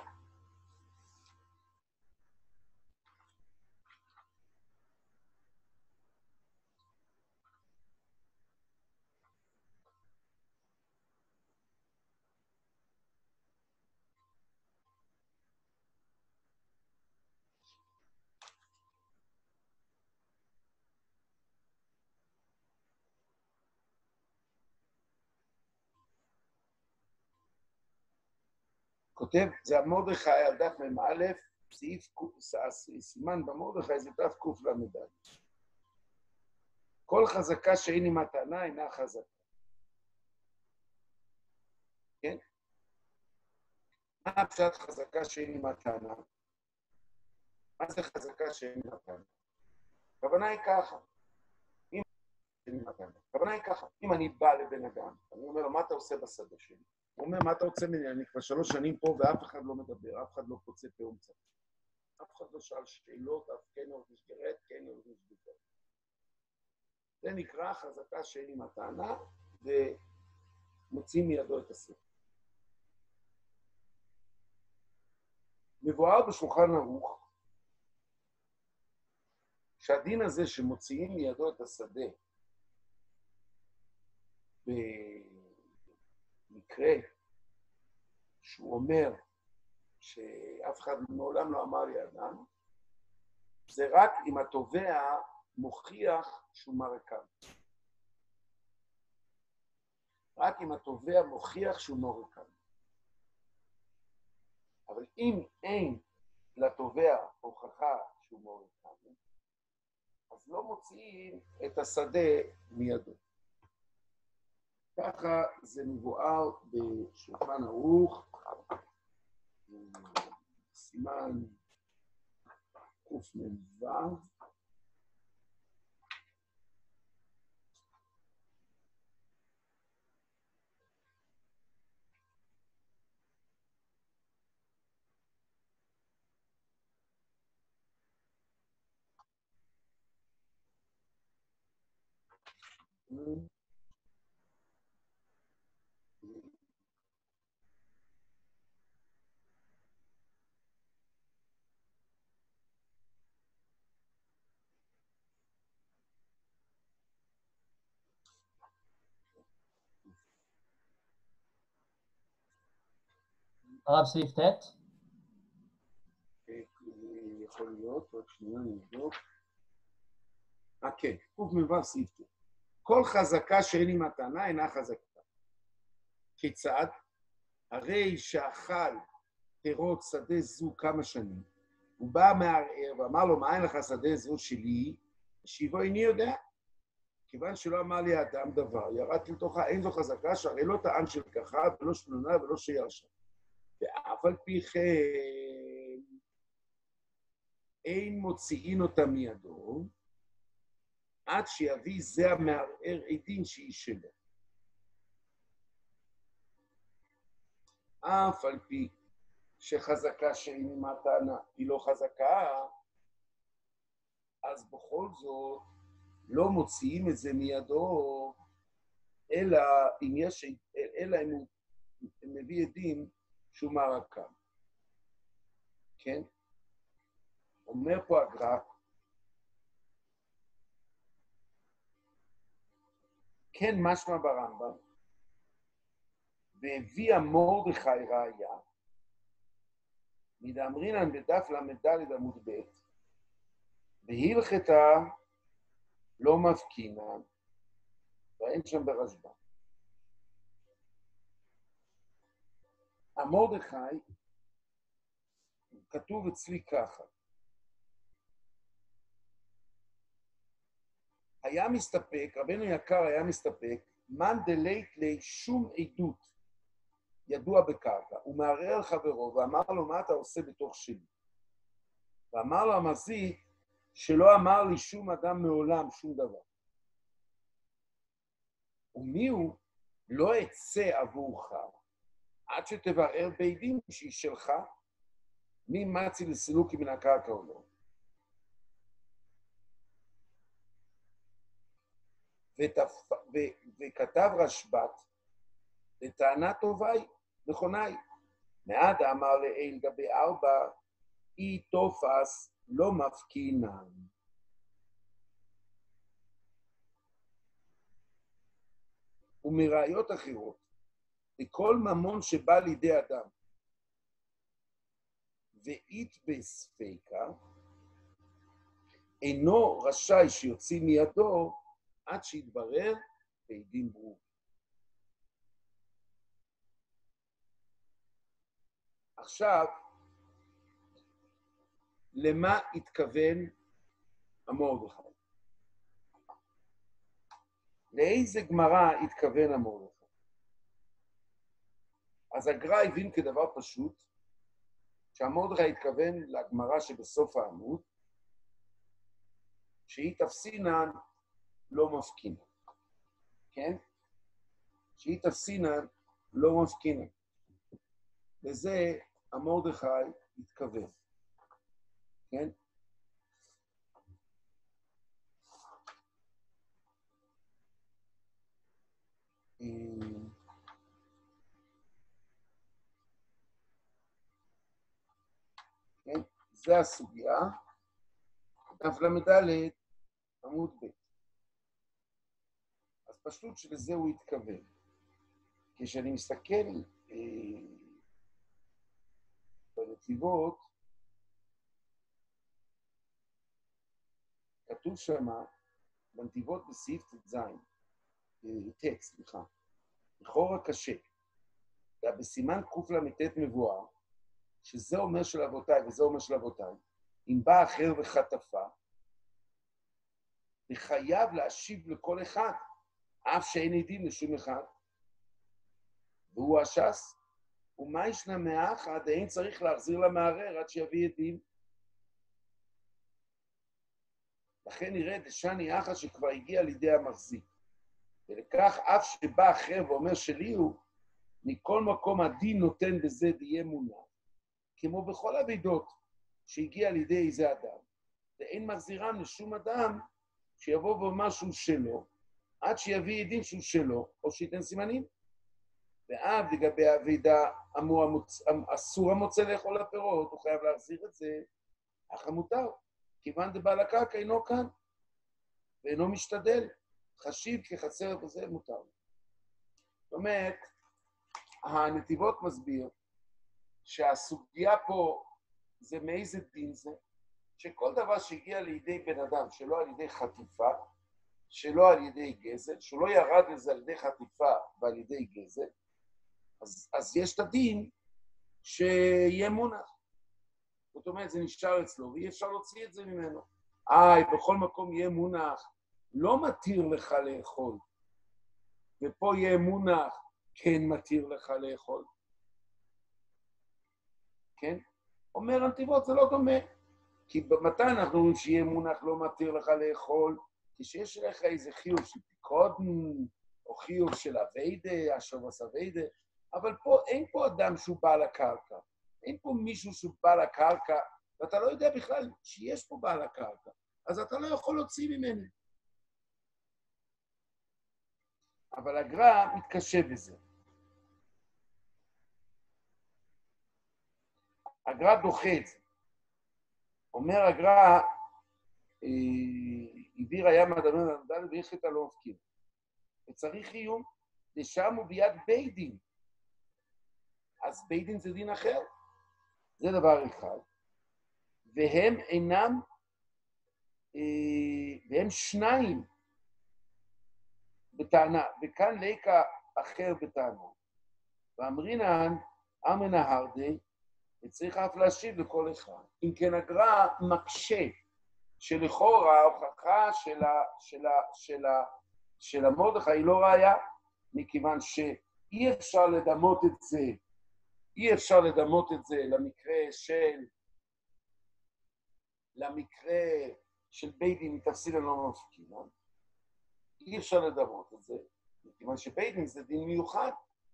כותב, זה המרדכי על דף מ"א, סימן במרדכי זה ת' ק' למ"ד. כל חזקה שאין עם מתנה אינה חזקה. כן? מה הפשט חזקה שאין עם מתנה? מה זה חזקה שאין עם מתנה? הכוונה היא ככה. הכוונה היא ככה. אם אני בא לבן אדם, אני אומר לו, מה אתה עושה בשדה שלי? הוא אומר, מה אתה רוצה ממני? אני כבר 3 שנים פה ואף אחד לא מדבר, אף אחד לא פוצה פה ומצא. אף אחד לא שאל שאלות, אף כן הרגיש גרד, כן הרגיש גרד. זה נקרא חזקה שאין עם מתנה, ומוצאים מידו את הספר. מבואר בשולחן ערוך, שהדין הזה שמוציאים מידו את השדה, במקרה שהוא אומר שאף אחד מעולם לא אמר לי אדם, זה רק אם התובע מוכיח שהוא מרקם. רק אם התובע מוכיח שהוא מרקם. אבל אם אין לתובע הוכחה שהוא מרקם, אז לא מוציאים את השדה מידו. ככה זה מבואר בשולחן ערוך, סימן קמ"ו. הרב סעיף ט'. יכול להיות, רק שנייה נבדוק. כן, קמ"ו סעיף ט'. כל חזקה שאין עם מתנה אינה חזקה. כיצד? הרי שאכל פירות שדה זו כמה שנים, הוא בא מערער ואמר לו, מה אין לך שדה זו שלי? השיבו, איני יודע. כיוון שלא אמר לי האדם דבר, ירדתי לתוכה, אין זו חזקה, שהרי לא טען של ככה, ולא שנונה ולא שירשה. ואף על פי כן, אין מוציאין אותה מידו, עד שיביא זה המערער עדין שהיא שלו. אף על פי שחזקה שאין מתנה היא לא חזקה, אז בכל זאת לא מוציאים את זה מידו, אלא אם הוא מביא עדים שהוא מרקם. כן? אומר פה הגר"א, כן משמע ברמב"ם, והביאה מרדכי ראיה, מדאמרינן בדף ל"ד עמוד ב', והלכתה לא מבקינן, ואין שם ברשב"ם. המרדכי כתוב אצלי ככה, היה מסתפק, רבנו יקר היה מסתפק, מן דלית לי שום עדות ידוע בקרקע, הוא מערער על חברו ואמר לו, מה אתה עושה בתוך שלי? ואמר לו המזיק, שלא אמר לי שום אדם מעולם שום דבר. ומי הוא? לא אצא עבורך, עד שתברר בעדים שהיא שלך, מי מצי לסילוקי מן הקרקע או לא. וכתב רשב"ט, לטענה טובה היא, נכונה היא. מעד אמר לאל גבי 4, אי תופס לא מפקינן. ומראיות אחרות, לכל ממון שבא לידי אדם, ואית בספיקה, אינו רשאי שיוציא מידו עד שיתברר בעדים ברורים. עכשיו, למה התכוון המרדכי? לאיזה גמרא התכוון המרדכי? אז הגר"א הבין כדבר פשוט, שהמרדכי התכוון לגמרא שבסוף העמוד, שהיא תפסינן לא מפקינן. כן? שהיא תפסינן לא מפקינן. לזה המרדכי התכוון. כן? כן? זה הסוגיה. דף למדלת, עמוד ב'. אז פשוט שלזה הוא התכוון. כשאני מסתכל בנתיבות, כתוב שמה, בנתיבות בסעיף ט"ז, טקסט, סליחה, לכאורה קשה. בסימן קל"ט מבואר, שזה אומר של אבותיי וזה אומר של אבותיי, אם בא אחר וחטפה, וחייב להשיב לכל אחד, אף שאין עדים לשום אחד. והוא הש"ס, ומה ישנה מאחד, אין צריך להחזיר למערער עד שיביא עדים. לכן נראה דשני אחת שכבר הגיע לידי המחזיק. ולכך אף שבא אחר ואומר שלי הוא, מכל מקום הדין נותן בזה דייה מונע. כמו בכל הבידות שהגיע לידי איזה אדם. ואין מחזירם לשום אדם שיבוא ואומר שהוא שלו, עד שיביא עדים שהוא שלו, או שייתן סימנים. ואב לגבי האבידה אסור המוצא לאכול הפירות, הוא חייב להחזיר את זה, אך המותר, כיוון דבעל הקרקע אינו כאן, ואינו משתדל, חשיב כחסר וזה מותר. זאת אומרת, הנתיבות מסביר שהסוגיה פה זה מאיזה דין זה, שכל דבר שהגיע לידי בן אדם, שלא על ידי חטיפה, שלא על ידי גזל, שלא ירד לזה על ידי חטיפה ועל ידי גזל, אז יש את הדין שיהיה מונח. זאת אומרת, זה נשאר אצלו, ואי אפשר להוציא את זה ממנו. בכל מקום יהיה מונח, לא מתיר לך לאכול, ופה יהיה מונח, כן מתיר לך לאכול. כן? אומר הנתיבות, זה לא דומה. כי מתי אנחנו אומרים שיהיה מונח לא מתיר לך לאכול? כשיש לך איזה חיוב של פיקודן, או חיוב של אביידה, השובס אביידה, אבל פה אין פה אדם שהוא בעל הקרקע. אין פה מישהו שהוא בעל הקרקע, ואתה לא יודע בכלל שיש פה בעל הקרקע. אז אתה לא יכול להוציא ממנו. אבל הגר"א מתקשה בזה. הגר"א דוחה את זה. אומר הגר"א, העביר הים אדמה לנדל ויחת לא מפקיר. וצריך איום, לשם הוא ביד בית דין. אז בית דין זה דין אחר. זה דבר אחד. והם אינם, והם שניים בטענה, וכאן ליקה אחר בטענה. ואמרינן, אמרנה הרדי, וצריך אף להשיב לכל אחד. אם כן הגר"א מקשה שלכאורה ההוכחה של המרדכי היא לא ראיה, מכיוון שאי אפשר לדמות את זה, אי אפשר לדמות את זה למקרה של בית דין מתפסיד לא מפקינה. אי אפשר לדמות את זה, מכיוון שבית דין זה דין מיוחד.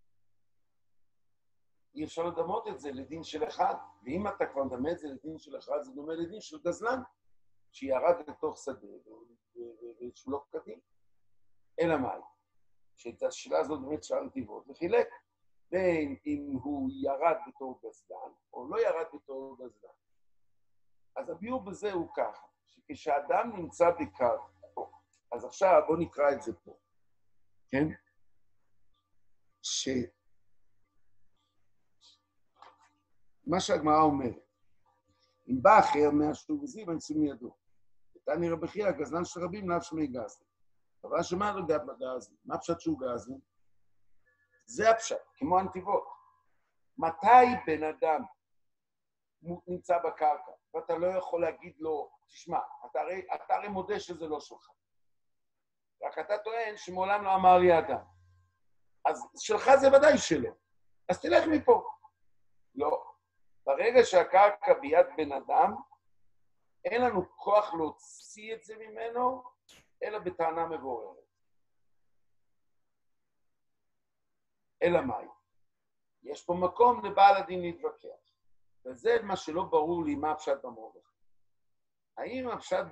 אי אפשר לדמות את זה לדין של אחד, ואם אתה כבר מדמה את זה לדין של אחד, זה דומה לדין של גזלן, שירד לתוך שדה, ושהוא לא כדין. אלא מאי? שאת השאלה הזאת באמת שאל נתיבות, וחילק בין אם הוא ירד בתור גזלן, או לא ירד בתור גזלן. אז הביאור בזה הוא ככה, שכשאדם נמצא בקרקע, אז עכשיו בואו נקרא את זה פה, כן? מה שהגמרא אומרת, אם בא אחר מהשוב וזיו, אנסים מידו. תני רבי חייא, גזלן של רבים, לאו שמי גזלן. אבל שמה לא גד בגזלן? מה פשט שהוא גזלן? זה הפשט, כמו הנתיבות. מתי בן אדם נמצא בקרקע, ואתה לא יכול להגיד לו, תשמע, אתה הרי מודה שזה לא שלך. רק אתה טוען שמעולם לא אמר לי אדם. אז שלך זה ודאי שלא. אז תלך מפה. לא. ברגע שהקרקע ביד בן אדם, אין לנו כוח להוציא את זה ממנו, אלא בטענה מבוררת. אלא מאי? יש פה מקום לבעל הדין להתווכח. וזה מה שלא ברור לי מה הפשט במרדכי. האם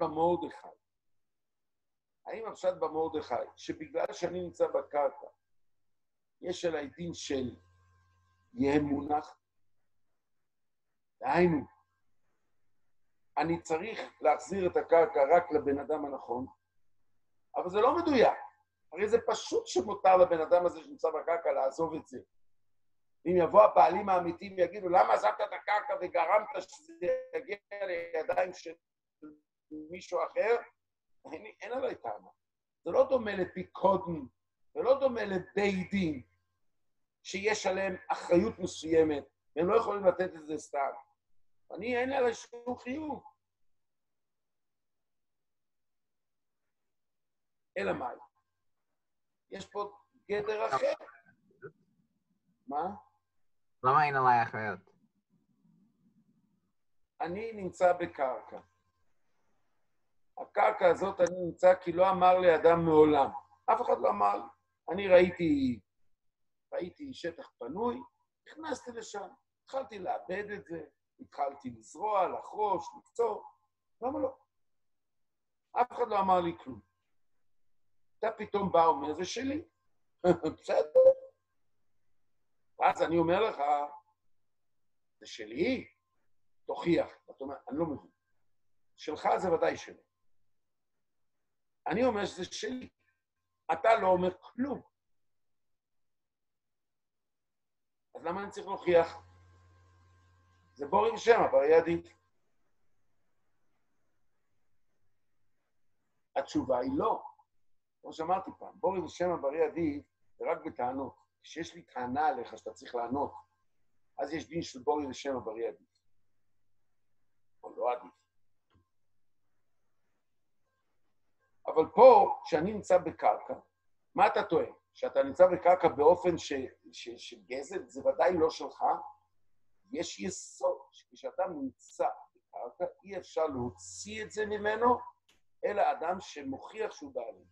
הפשט במרדכי, שבגלל שאני נמצא בקרקע, יש עליי דין של יהיה מונח? דהיינו, אני צריך להחזיר את הקרקע רק לבן אדם הנכון, אבל זה לא מדויק. הרי זה פשוט שמותר לבן אדם הזה שנמצא בקרקע לעזוב את זה. אם יבוא הפעלים האמיתיים ויגידו, למה עזבת את הקרקע וגרמת שזה יגיע לידיים של מישהו אחר? אין עליי טענה. זה לא דומה לפיקודן, זה לא דומה לבית דין, שיש עליהם אחריות מסוימת, והם לא יכולים לתת את זה סתם. אין עליי שום חיוב. אלא מאי? יש פה גדר אחר. מה? למה אין עליי אחריות? אני נמצא בקרקע. הקרקע הזאת אני נמצא כי לא אמר לאדם מעולם. אף אחד לא אמר. אני ראיתי שטח פנוי, נכנסתי לשם, התחלתי לאבד את זה, התחלתי לזרוע, לחרוש, לקצור. למה לא? אף אחד לא אמר לי כלום. אתה פתאום בא ואומר, זה שלי. בסדר. אז אני אומר לך, זה שלי, תוכיח. אתה אומר, אני לא מבין. שלך זה ודאי שלי. אני אומר שזה שלי. אתה לא אומר כלום. אז למה אני צריך להוכיח? זה בורי ושמא, ברי הדין. התשובה היא לא. כמו שאמרתי פעם, בורי ושמא, ברי הדין, זה רק בטענות. כשיש לי טענה עליך שאתה צריך לענות, אז יש דין של בורי ושמא, ברי הדין. או לא עדיף. אבל פה, כשאני נמצא בקרקע, מה אתה טוען? שאתה נמצא בקרקע באופן שגזל, זה ודאי לא שלך. יש יסוד שכשאתה נמצא בקרקע, אי אפשר להוציא את זה ממנו, אלא אדם שמוכיח שהוא בעלים.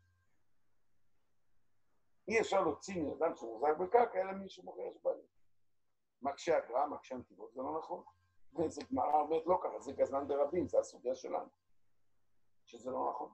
אי אפשר להוציא מאדם שמוחזק בקרקע, אלא מי שמוכיח שהוא בעלים. מקשה הגר"א, מקשה נתיבות, זה לא נכון. זה גמרא אומרת לא ככה, זה גזלן דרבים, זה הסוגיה שלנו. שזה לא נכון.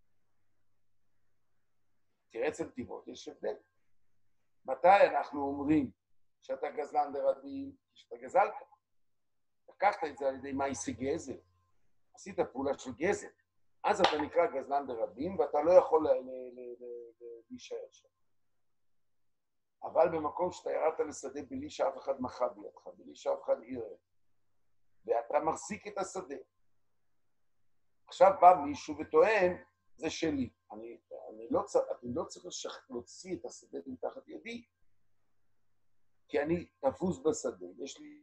תראה אצל נתיבות, יש הבדל. מתי אנחנו אומרים שאתה גזלן דרבים, שאתה גזלת? לקחת את זה על ידי מעשה גזל. עשית פעולה של גזל. אז אתה נקרא גזלן דרבים, ואתה לא יכול להישאר שם. אבל במקום שאתה ירדת לשדה בלי שאף אחד מחה בידך, בלי שאף אחד עירב, ואתה מחזיק את השדה. עכשיו בא מישהו וטוען, זה שלי. אני לא צריך להוציא את השדה מתחת ידי, כי אני תפוס בשדה, יש לי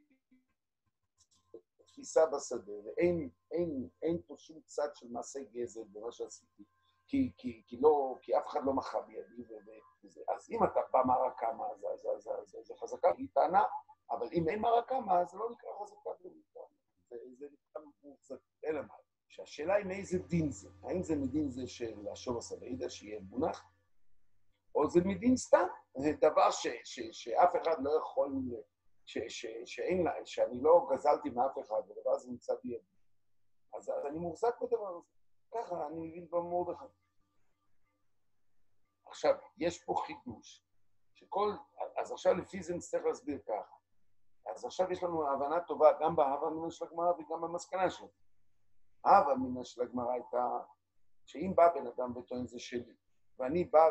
תפיסה בשדה, ואין פה שום צד של מעשה גזל במה שעשיתי, כי אף אחד לא מחה בידי, אז אם אתה בא מערקמה, זה חזקה, היא טענה, אבל אם אין מערקמה, זה לא נקרא חזקה, זה נקרא מוחזק, אלא מה? שהשאלה היא מאיזה דין זה, האם זה מדין זה של השוב הסבעידה, שיהיה מונח, או זה מדין סתם, זה דבר שאף אחד לא יכול, שאני לא גזלתי מאף אחד, ודבר הזה נמצא בידי. אז אני מוחזק בדבר הזה. ככה אני מבין במרדכי. עכשיו, יש פה חידוש, אז עכשיו לפי זה נצטרך להסביר ככה. אז עכשיו יש לנו הבנה טובה גם בהווה אמינא של הגמרא וגם במסקנה שלה. ההווה אמינא של הגמרא הייתה, שאם בא בן אדם וטוען זה שלי, ואני בא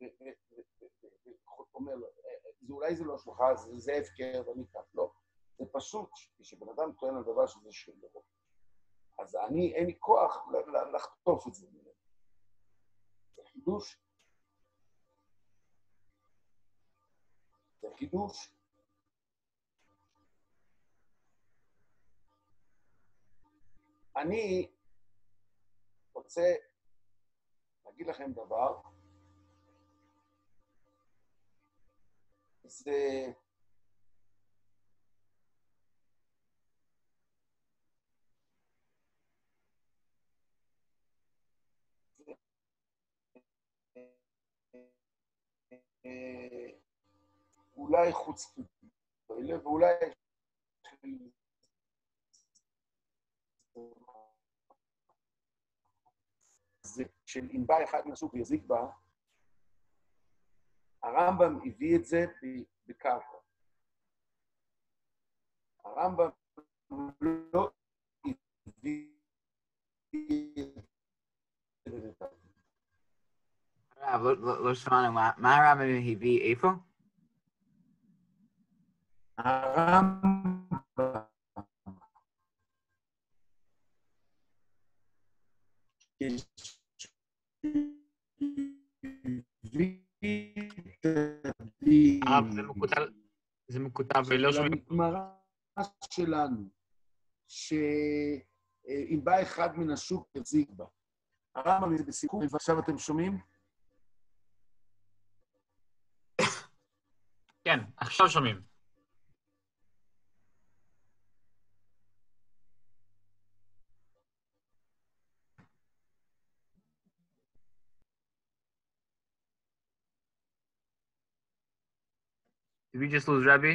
ואומר לו, אולי זה לא שלך, זה הפקר ואני כך, לא. זה פשוט, כשבן אדם טוען על דבר שזה שלו, אז אין לי כוח לחטוף את זה. זה חידוש. זה חידוש. אני רוצה להגיד לכם דבר, זה אולי חוצפה, ואולי זה של אם בא אחד מהסוג ויזיק בה, הרמב"ם הביא את זה בקרקע. הרמב"ם לא הביא את זה בקרקע. לא שמענו, מה הרמב"ם הביא איפה? הרמב"ם זה מקוטב ולא שומעים. הגמרא שלנו, שאם בא אחד מן השוק יזיק בה. הרמב"ם זה בסיכום, ועכשיו אתם שומעים? כן, עכשיו שומעים. Did we just lose Rebbe?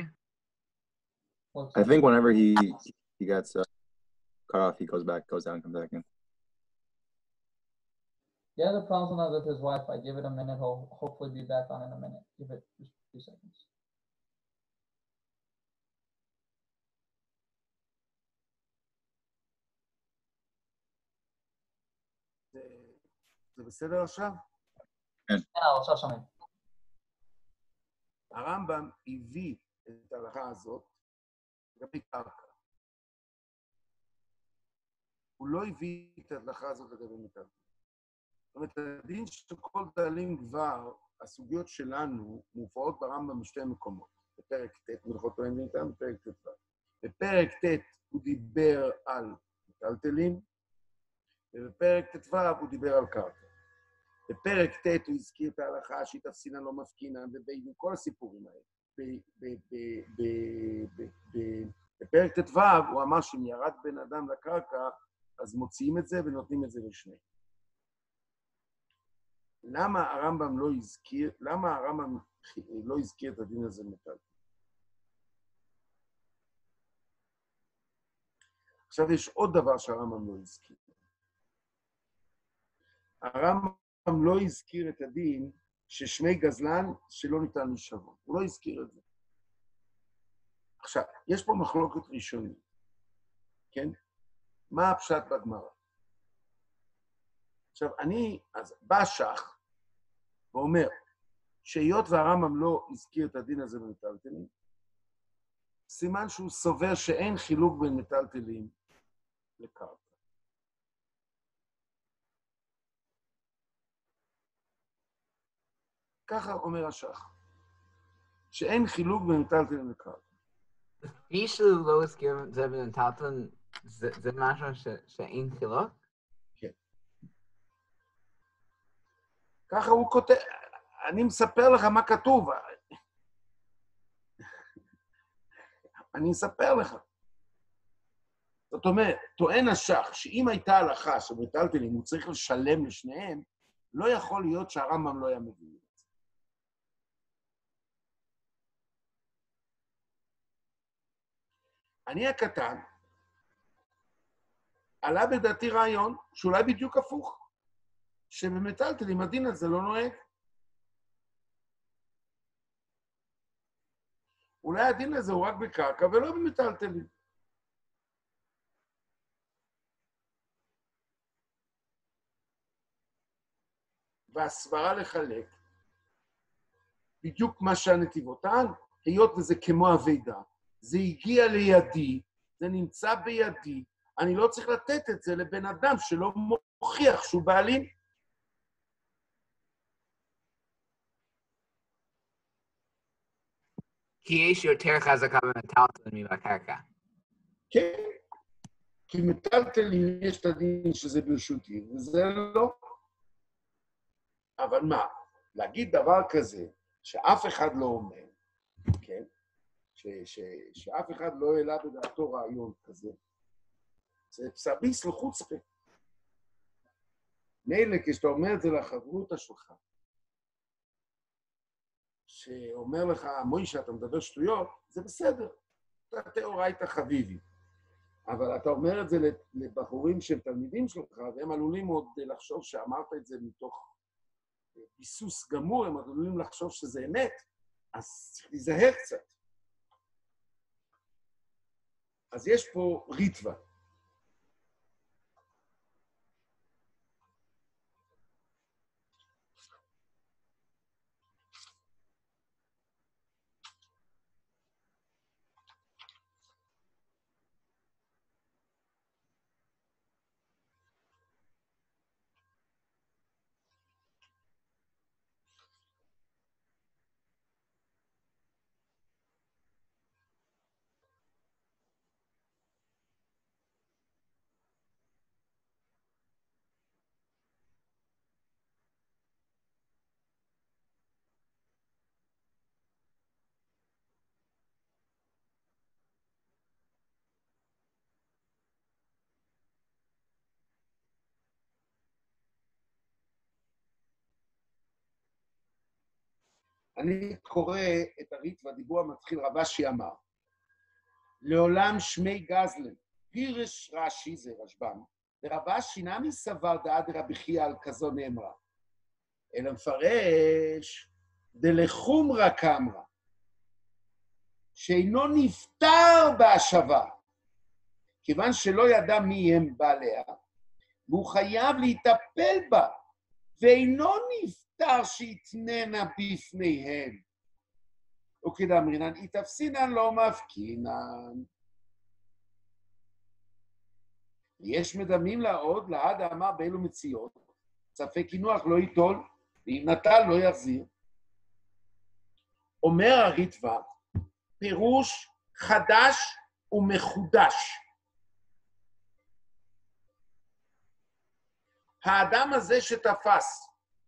I think whenever he gets cut off, he goes down, comes back in. Yeah, the problem now with his Wi-Fi. Give it a minute. He'll hopefully be back on in a minute. Give it just a few seconds. זה בסדר עכשיו? עכשיו שומעים. הרמב"ם הביא את ההלכה הזאת לגבי קרקע. הוא לא הביא את ההלכה הזאת לגבי מיטלטלין. זאת אומרת, הדין של כל דאלים גבר, הסוגיות שלנו מופעות ברמב"ם בשתי מקומות. בפרק ט' מלכות כהן וניתן, בפרק ט'. בפרק ט' הוא דיבר על מיטלטלין, ובפרק ט' הוא דיבר על קרקע. בפרק ט' הוא הזכיר את ההלכה שהיא תפסינה לא מפקינה, וכל הסיפורים האלה. בפרק ט' הוא אמר שאם ירד בן אדם לקרקע, אז מוציאים את זה ונותנים את זה לשני. למה הרמב"ם לא הזכיר את הדין הזה מיטלטלין? עכשיו יש עוד דבר שהרמב"ם לא הזכיר. הרמב"ם לא הזכיר את הדין ששמי גזלן שלא ניתן לשבור. הוא לא הזכיר את זה. עכשיו, יש פה מחלוקת ראשונית, כן? מה הפשט בגמרא? עכשיו, אז בא שח ואומר שהיות והרמב"ם לא הזכיר את הדין הזה במיטלטלין, סימן שהוא סובר שאין חילוק בין מיטלטלין לקרקע. ככה אומר השח, שאין חילוק בין מיטלטלין לקרקע. מי שלא הזכיר את זה במיטלטלין, זה משהו שאין חילוק? כן. ככה הוא כותב, אני מספר לך מה כתוב. אני אספר לך. זאת אומרת, טוען השח שאם הייתה הלכה שמיטלטלין הוא צריך לשלם לשניהם, לא יכול להיות שהרמב"ם לא היה מבין את זה. אני הקטן, עלה בדעתי רעיון שאולי בדיוק הפוך, שבמיטלטלין הדין הזה לא נוהג. אולי הדין לזה הוא רק בקרקע ולא במטלטלים. והסברה לחלק, בדיוק מה שהנתיבות טען, היות וזה כמו הוידה, זה הגיע לידי, זה נמצא בידי, אני לא צריך לתת את זה לבן אדם שלא מוכיח שהוא בעלים. כי יש יותר חזקה במטלטלים מבקרקע. כן, כי מטלטלים יש את הדין שזה ברשותי, וזה לא. אבל מה, להגיד דבר כזה, שאף אחד לא אומר, כן? שאף אחד לא העלה בדעתו רעיון כזה, זה פסביס לחוצפה. מילא, כשאתה אומר את זה לחברותה שלך, שאומר לך, מוישה, אתה מדבר שטויות, זה בסדר. אתה תאורייתא חביבי. אבל אתה אומר את זה לבחורים שהם תלמידים שלך, והם עלולים עוד לחשוב שאמרת את זה מתוך ביסוס גמור, הם עלולים לחשוב שזה אמת, אז צריך להיזהר קצת. אז יש פה ריטווה. אני קורא את הריטווה, דיבור המתחיל, רבשי אמר, לעולם שמי גזלן, פירש רש"י, זה רשב"ם, ורבשי נמי סבר דעת רבי חייא על כזו נאמרה, אלא מפרש דלחומרא קמרא, שאינו נפטר בהשבה, כיוון שלא ידע מי הם בעליה, והוא חייב להיטפל בה, ואינו נפטר שיתננה בפניהם. וכדאמרינן, יתפסינן לא מפקינן. יש מדמים לה עוד, לעד אמר באלו מציאות, ספק כינוח לא ייטול, ואם נטל לא יחזיר. אומר הריטווה, פירוש חדש ומחודש. האדם הזה שתפס,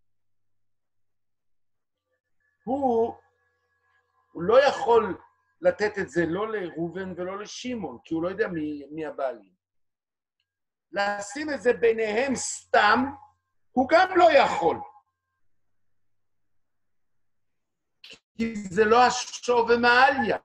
הוא לא יכול לתת את זה לא לראובן ולא לשמעון, כי הוא לא יודע מי הבעלים. לשים את זה ביניהם סתם, הוא גם לא יכול. כי זה לא השווה מעליה.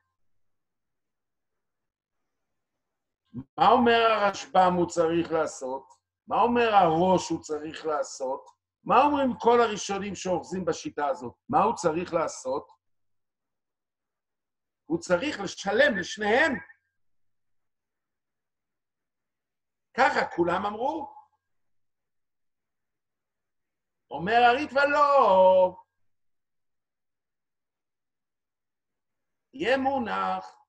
מה אומר הרשב"ם הוא צריך לעשות? מה אומר הראש הוא צריך לעשות? מה אומרים כל הראשונים שאוחזים בשיטה הזאת? מה הוא צריך לעשות? הוא צריך לשלם לשניהם. ככה כולם אמרו. אומר הריטווה לא. יהיה מונח.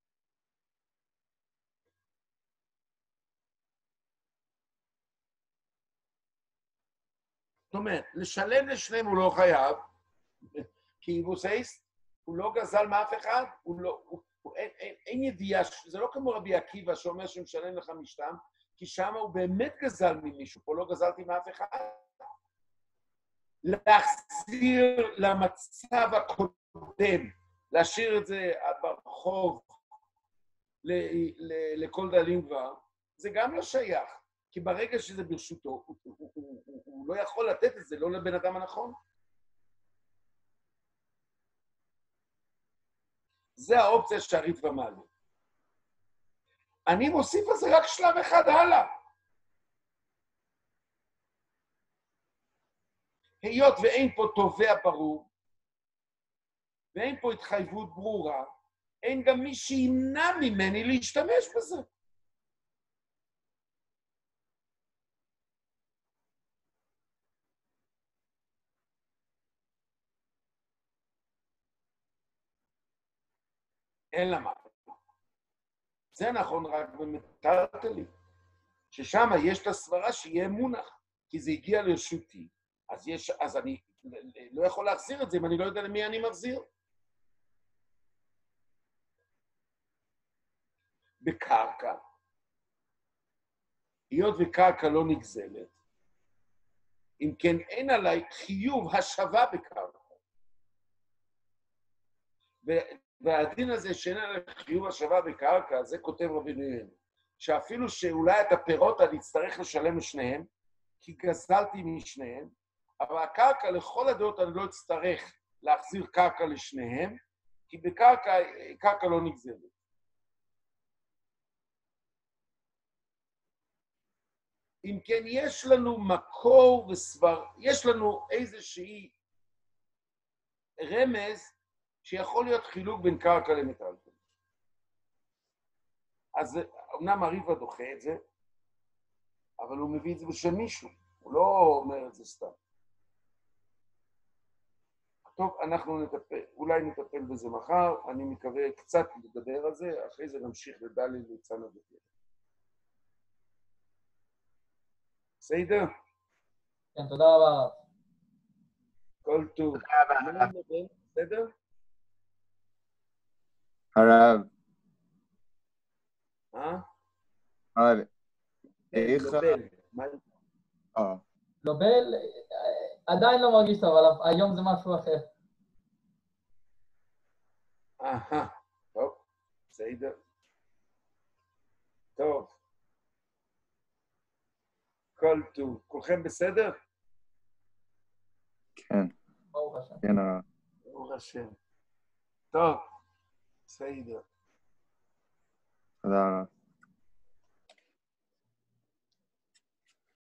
זאת אומרת, לשלם לשניהם הוא לא חייב, כי הוא לא גזל מאף אחד, אין ידיעה, זה לא כמו רבי עקיבא שאומר שמשלם לך משתם, כי שם הוא באמת גזל ממישהו, פה לא גזלתי מאף אחד. להחזיר למצב הקודם, להשאיר את זה ברחוב לכל דלים כבר, זה גם לא שייך, כי ברגע שזה ברשותו, הוא לא יכול לתת את זה, לא לבן אדם הנכון. זה האופציה שהריטווה מעלה. אני מוסיף על זה רק שלב אחד הלאה. היות ואין פה תובע ברור, ואין פה התחייבות ברורה, אין גם מי שימנע ממני להשתמש בזה. אלא מה? זה נכון רק במטלטלים, ששם יש את הסברה שיהיה מונח, כי זה הגיע לרשותי, אז אני לא יכול להחזיר את זה אם אני לא יודע למי אני מחזיר. בקרקע, היות וקרקע לא נגזלת, אם כן אין עליי חיוב השבה בקרקע. והדין הזה שאין עליי חיוב השבה בקרקע, זה כותב רבינו, שאפילו שאולי את הפירות אני אצטרך לשלם לשניהם, כי גזלתי משניהם, אבל הקרקע לכל הדעות אני לא אצטרך להחזיר קרקע לשניהם, כי קרקע לא נגזלת. אם כן, יש לנו מקור וסבר, יש לנו איזושהי רמז שיכול להיות חילוק בין קרקע למטלטל. אז אמנם הריב"א דוחה את זה, אבל הוא מביא את זה בשם מישהו, הוא לא אומר את זה סתם. טוב, אנחנו אולי נטפל בזה מחר, אני מקווה קצת לדבר על זה, אחרי זה נמשיך לדלי ליצן הדתייה. בסדר? כן, תודה רבה. כל טוב. תודה רבה. בסדר? הרב, הרב, איך... לובל, עדיין לא מרגיש טוב, אבל היום זה משהו אחר. טוב, בסדר. טוב. כל טוב. כולכם בסדר? כן. ברוך השם. כן, הרב. ברוך השם. טוב, בסדר. תודה רבה.